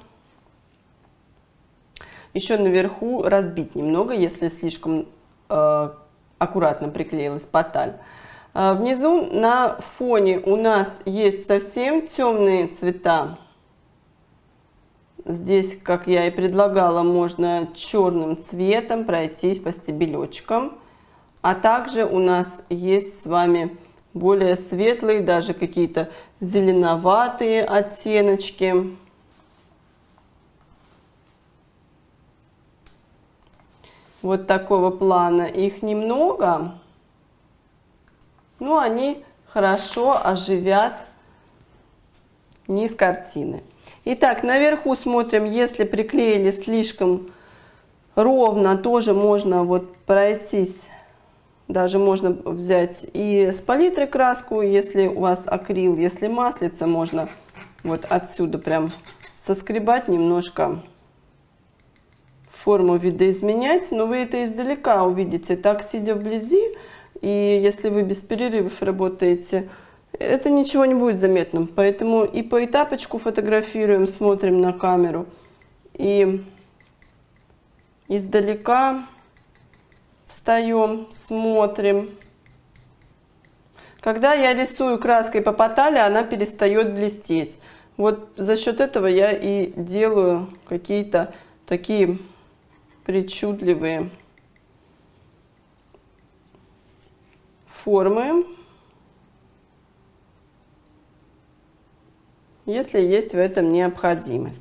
[SPEAKER 1] еще наверху разбить немного, если слишком аккуратно приклеилась поталь. Внизу на фоне у нас есть совсем темные цвета. Здесь, как я и предлагала, можно черным цветом пройтись по стебелечкам. А также у нас есть с вами более светлые, даже какие-то зеленоватые оттеночки. Вот такого плана их немного, но они хорошо оживят низ картины. Итак, наверху смотрим, если приклеили слишком ровно, тоже можно вот пройтись. Даже можно взять и с палитры краску, если у вас акрил, если маслица, можно вот отсюда прям соскребать немножко, форму видоизменять. Но вы это издалека увидите, так сидя вблизи, и если вы без перерывов работаете, это ничего не будет заметным. Поэтому и по этапочку фотографируем, смотрим на камеру, и издалека встаем, смотрим. Когда я рисую краской по потали, она перестает блестеть. Вот за счет этого я и делаю какие-то такие причудливые формы, если есть в этом необходимость.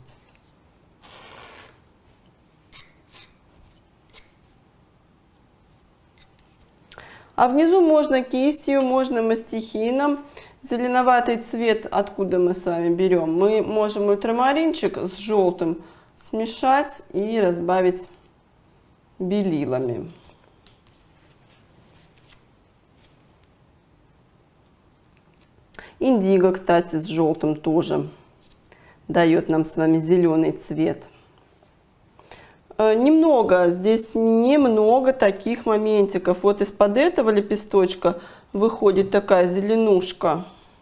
[SPEAKER 1] А внизу можно кистью, можно мастихином. Зеленоватый цвет, откуда мы с вами берем, мы можем ультрамаринчик с желтым смешать и разбавить белилами. Индиго, кстати, с желтым тоже дает нам с вами зеленый цвет. Немного, здесь немного таких моментиков. Вот из-под этого лепесточка выходит такая зеленушка.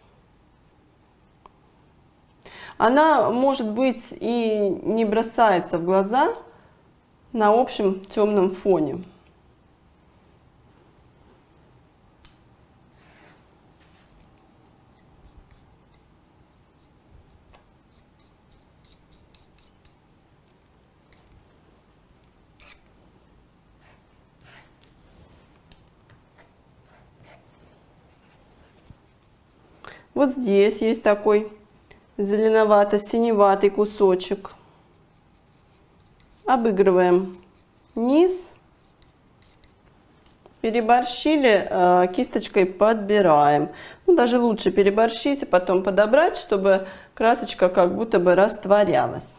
[SPEAKER 1] Она, может быть, и не бросается в глаза на общем темном фоне. Вот здесь есть такой зеленовато-синеватый кусочек. Обыгрываем низ переборщили, э, кисточкой подбираем. Ну, даже лучше переборщить, а потом подобрать, чтобы красочка как будто бы растворялась.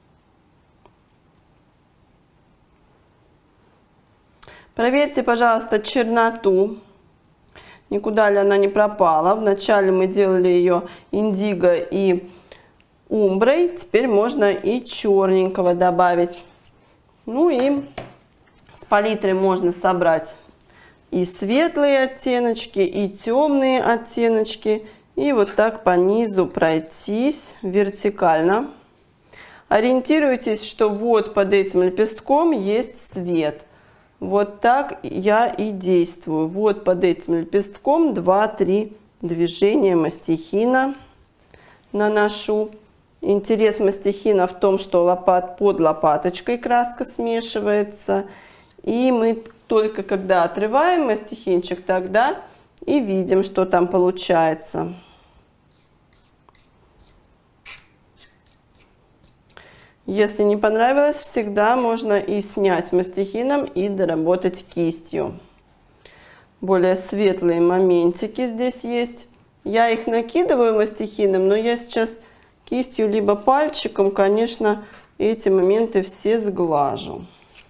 [SPEAKER 1] Проверьте, пожалуйста, черноту. Никуда ли она не пропала. Вначале мы делали ее индиго и умброй. Теперь можно и черненького добавить. Ну и с палитры можно собрать и светлые оттеночки, и темные оттеночки. И вот так по низу пройтись вертикально. Ориентируйтесь, что вот под этим лепестком есть свет. Вот так я и действую. Вот под этим лепестком два-три движения мастихина наношу. Интерес мастихина в том, что лопат, под лопаточкой краска смешивается. И мы только когда отрываем мастихинчик, тогда и видим, что там получается. Если не понравилось, всегда можно и снять мастихином, и доработать кистью. Более светлые моментики здесь есть. Я их накидываю мастихином, но я сейчас кистью либо пальчиком, конечно, эти моменты все сглажу.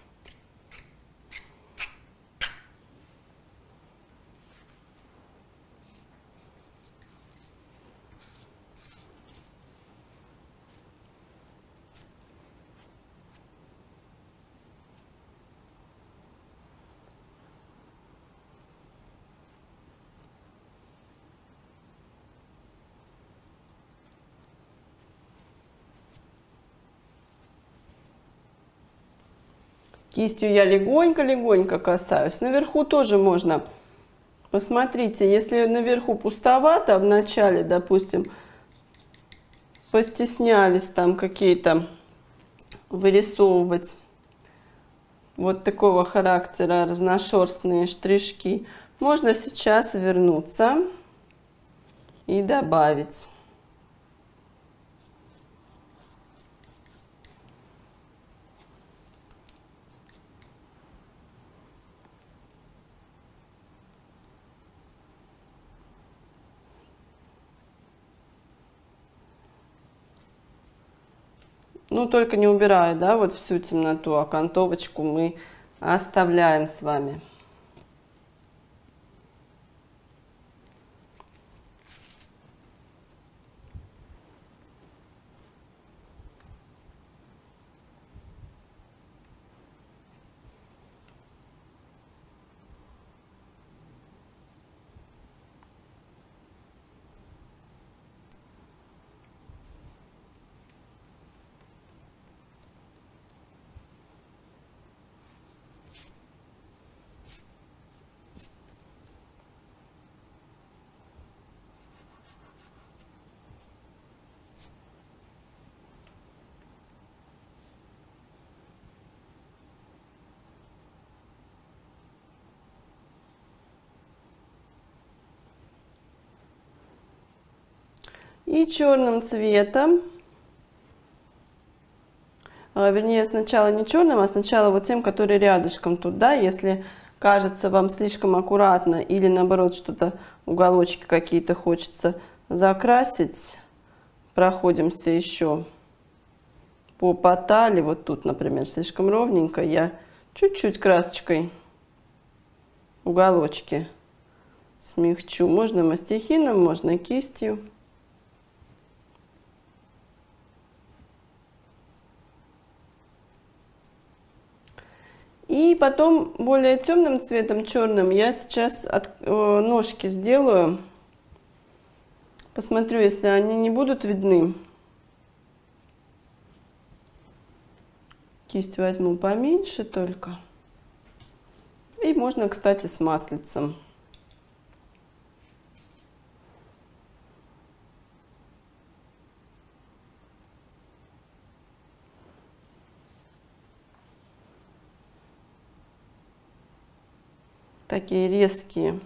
[SPEAKER 1] Кистью я легонько-легонько касаюсь. Наверху тоже можно. Посмотрите, если наверху пустовато, в начале, допустим, постеснялись там какие-то вырисовывать вот такого характера разношерстные штришки, можно сейчас вернуться и добавить. Ну, только не убираю, да, вот всю темноту, а окантовочку мы оставляем с вами. И черным цветом, а, вернее, сначала не черным, а сначала вот тем, который рядышком тут, да, если кажется вам слишком аккуратно или наоборот что-то, уголочки какие-то хочется закрасить, проходимся еще по потали, вот тут, например, слишком ровненько, я чуть-чуть красочкой уголочки смягчу, можно мастихином, можно кистью. И потом более темным цветом, черным, я сейчас от, э, ножки сделаю. Посмотрю, если они не будут видны. Кисть возьму поменьше только. И можно, кстати, с маслицем. Такие резкие.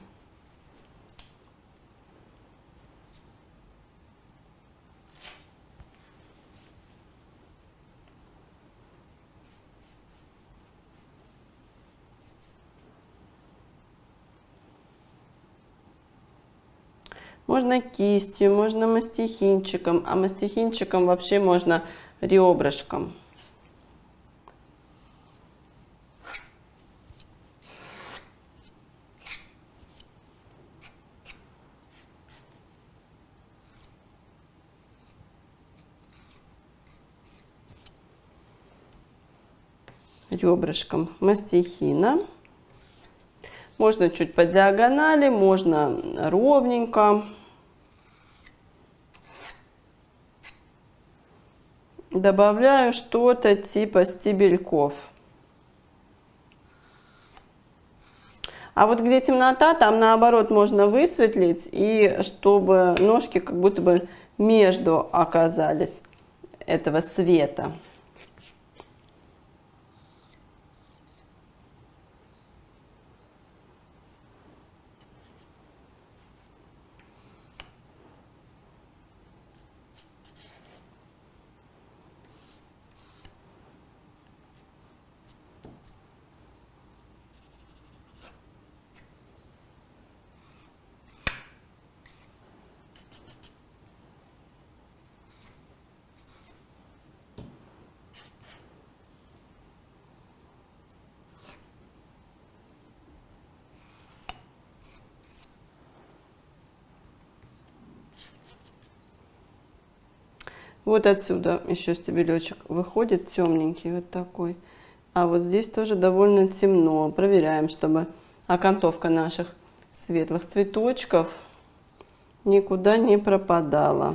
[SPEAKER 1] Можно кистью, можно мастихинчиком, а мастихинчиком вообще можно ребрышком. Ребрышком мастихина. Можно чуть по диагонали, можно ровненько. Добавляю что-то типа стебельков. А вот где темнота, там наоборот можно высветлить, и чтобы ножки как будто бы между оказались этого света. Вот отсюда еще стебелечек выходит темненький, вот такой. А вот здесь тоже довольно темно. Проверяем, чтобы окантовка наших светлых цветочков никуда не пропадала.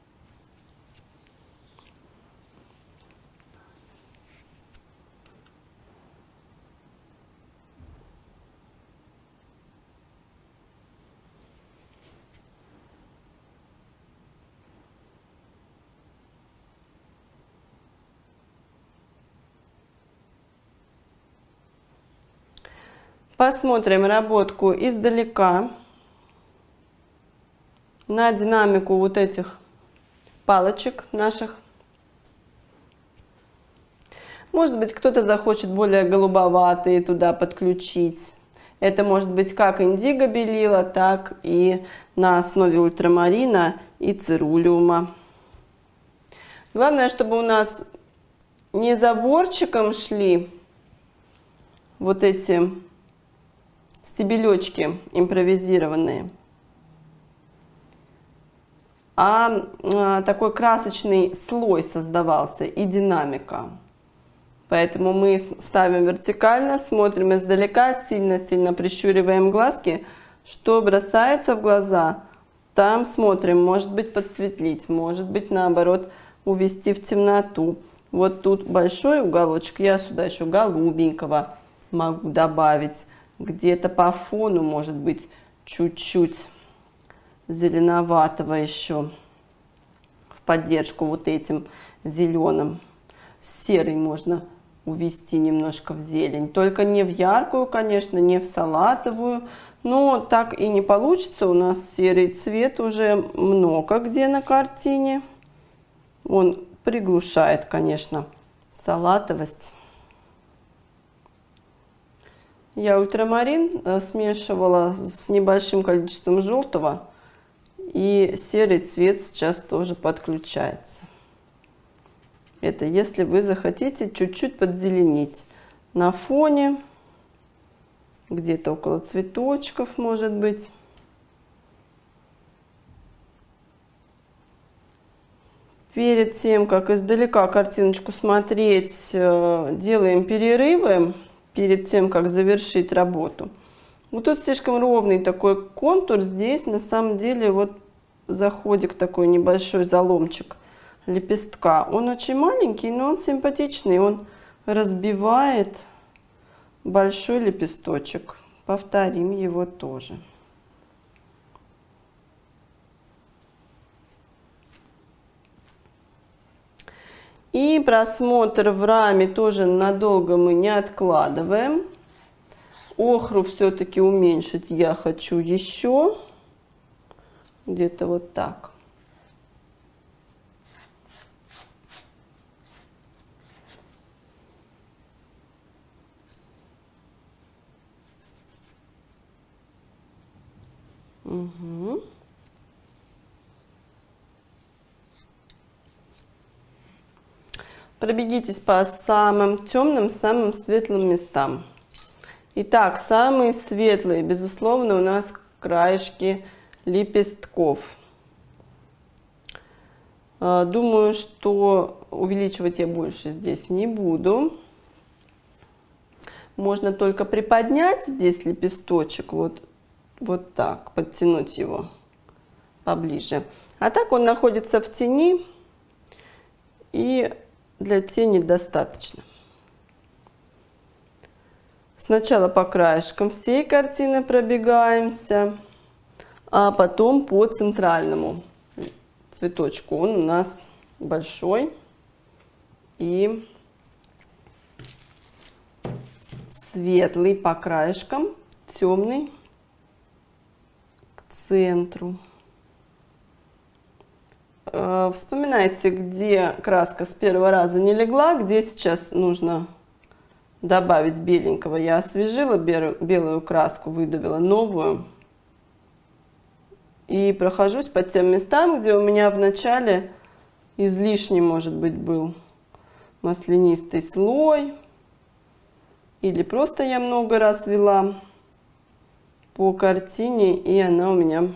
[SPEAKER 1] Посмотрим работку издалека на динамику вот этих палочек наших. Может быть, кто-то захочет более голубоватые туда подключить. Это может быть как индиго белила, так и на основе ультрамарина и цирулиума. Главное, чтобы у нас не заборчиком шли вот эти стебелечки импровизированные, а, а такой красочный слой создавался и динамика. Поэтому мы ставим вертикально, смотрим издалека, сильно-сильно прищуриваем глазки. Что бросается в глаза, там смотрим, может быть подсветлить, может быть наоборот увести в темноту. Вот тут большой уголочек, я сюда еще голубенького могу добавить. Где-то по фону может быть чуть-чуть зеленоватого еще в поддержку вот этим зеленым. Серый можно увести немножко в зелень, только не в яркую, конечно, не в салатовую, но так и не получится. У нас серый цвет уже много где на картине. Он приглушает, конечно, салатовость. Я ультрамарин смешивала с небольшим количеством желтого, и серый цвет сейчас тоже подключается. Это если вы захотите чуть-чуть подзеленить на фоне, где-то около цветочков, может быть. Перед тем, как издалека картиночку смотреть, делаем перерывы. Перед тем, как завершить работу. Вот тут слишком ровный такой контур. Здесь на самом деле вот заходик такой небольшой заломчик лепестка. Он очень маленький, но он симпатичный. Он разбивает большой лепесточек. Повторим его тоже. И просмотр в раме тоже надолго мы не откладываем. Охру все-таки уменьшить я хочу еще. Где-то вот так. Угу. Пробегитесь по самым темным, самым светлым местам. Итак, самые светлые, безусловно, у нас краешки лепестков. Думаю, что увеличивать я больше здесь не буду. Можно только приподнять здесь лепесточек, вот, вот так, подтянуть его поближе. А так он находится в тени, и для тени достаточно. Сначала по краешкам всей картины пробегаемся, а потом по центральному цветочку. Он у нас большой и светлый по краешкам, темный к центру. Вспоминайте, где краска с первого раза не легла, где сейчас нужно добавить беленького. Я освежила белую краску, выдавила новую. И прохожусь по тем местам, где у меня в начале излишний, может быть, был маслянистый слой. Или просто я много раз вела по картине, и она у меня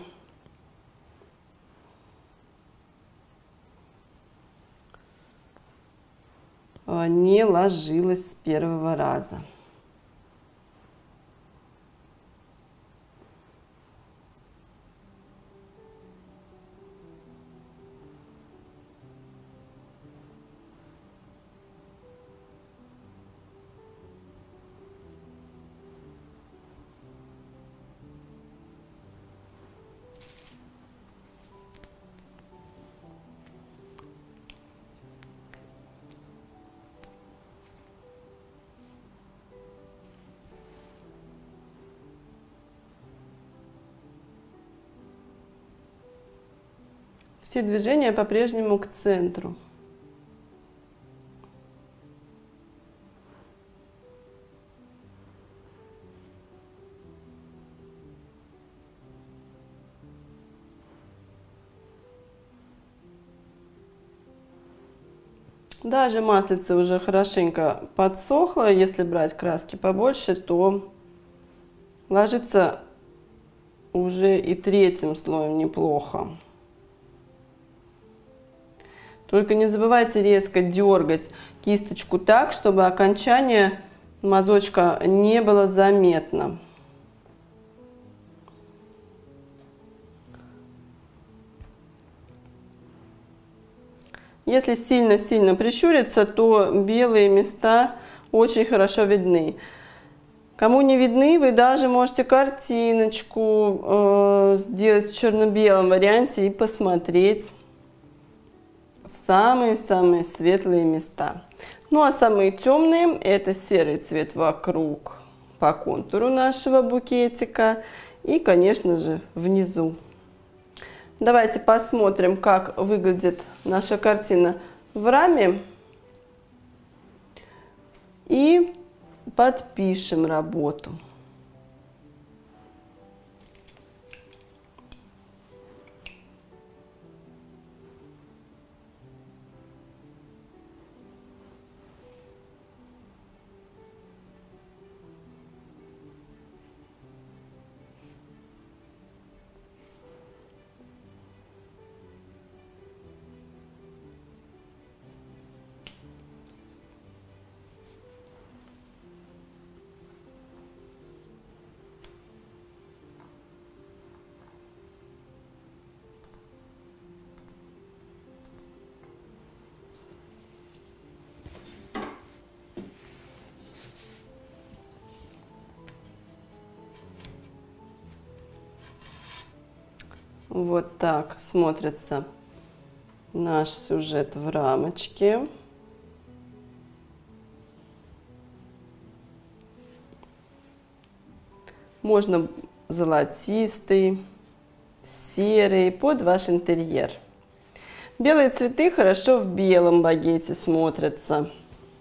[SPEAKER 1] не ложилась с первого раза. Все движения по-прежнему к центру. Даже маслице уже хорошенько подсохло. Если брать краски побольше, то ложится уже и третьим слоем неплохо. Только не забывайте резко дергать кисточку так, чтобы окончание мазочка не было заметно. Если сильно-сильно прищуриться, то белые места очень хорошо видны. Кому не видны, вы даже можете картиночку э, сделать в черно-белом варианте и посмотреть самые-самые светлые места. Ну а самые темные — это серый цвет вокруг по контуру нашего букетика и, конечно же, внизу. Давайте посмотрим, как выглядит наша картина в раме, и подпишем работу. Вот так смотрится наш сюжет в рамочке. Можно золотистый, серый, под ваш интерьер. Белые цветы хорошо в белом багете смотрятся.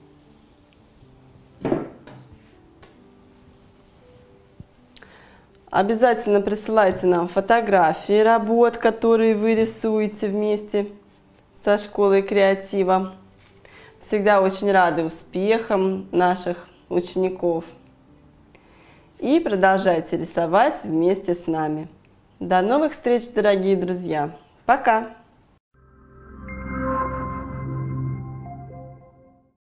[SPEAKER 1] Обязательно присылайте нам фотографии работ, которые вы рисуете вместе со школой креатива. Всегда очень рады успехам наших учеников. И продолжайте рисовать вместе с нами. До новых встреч, дорогие друзья. Пока!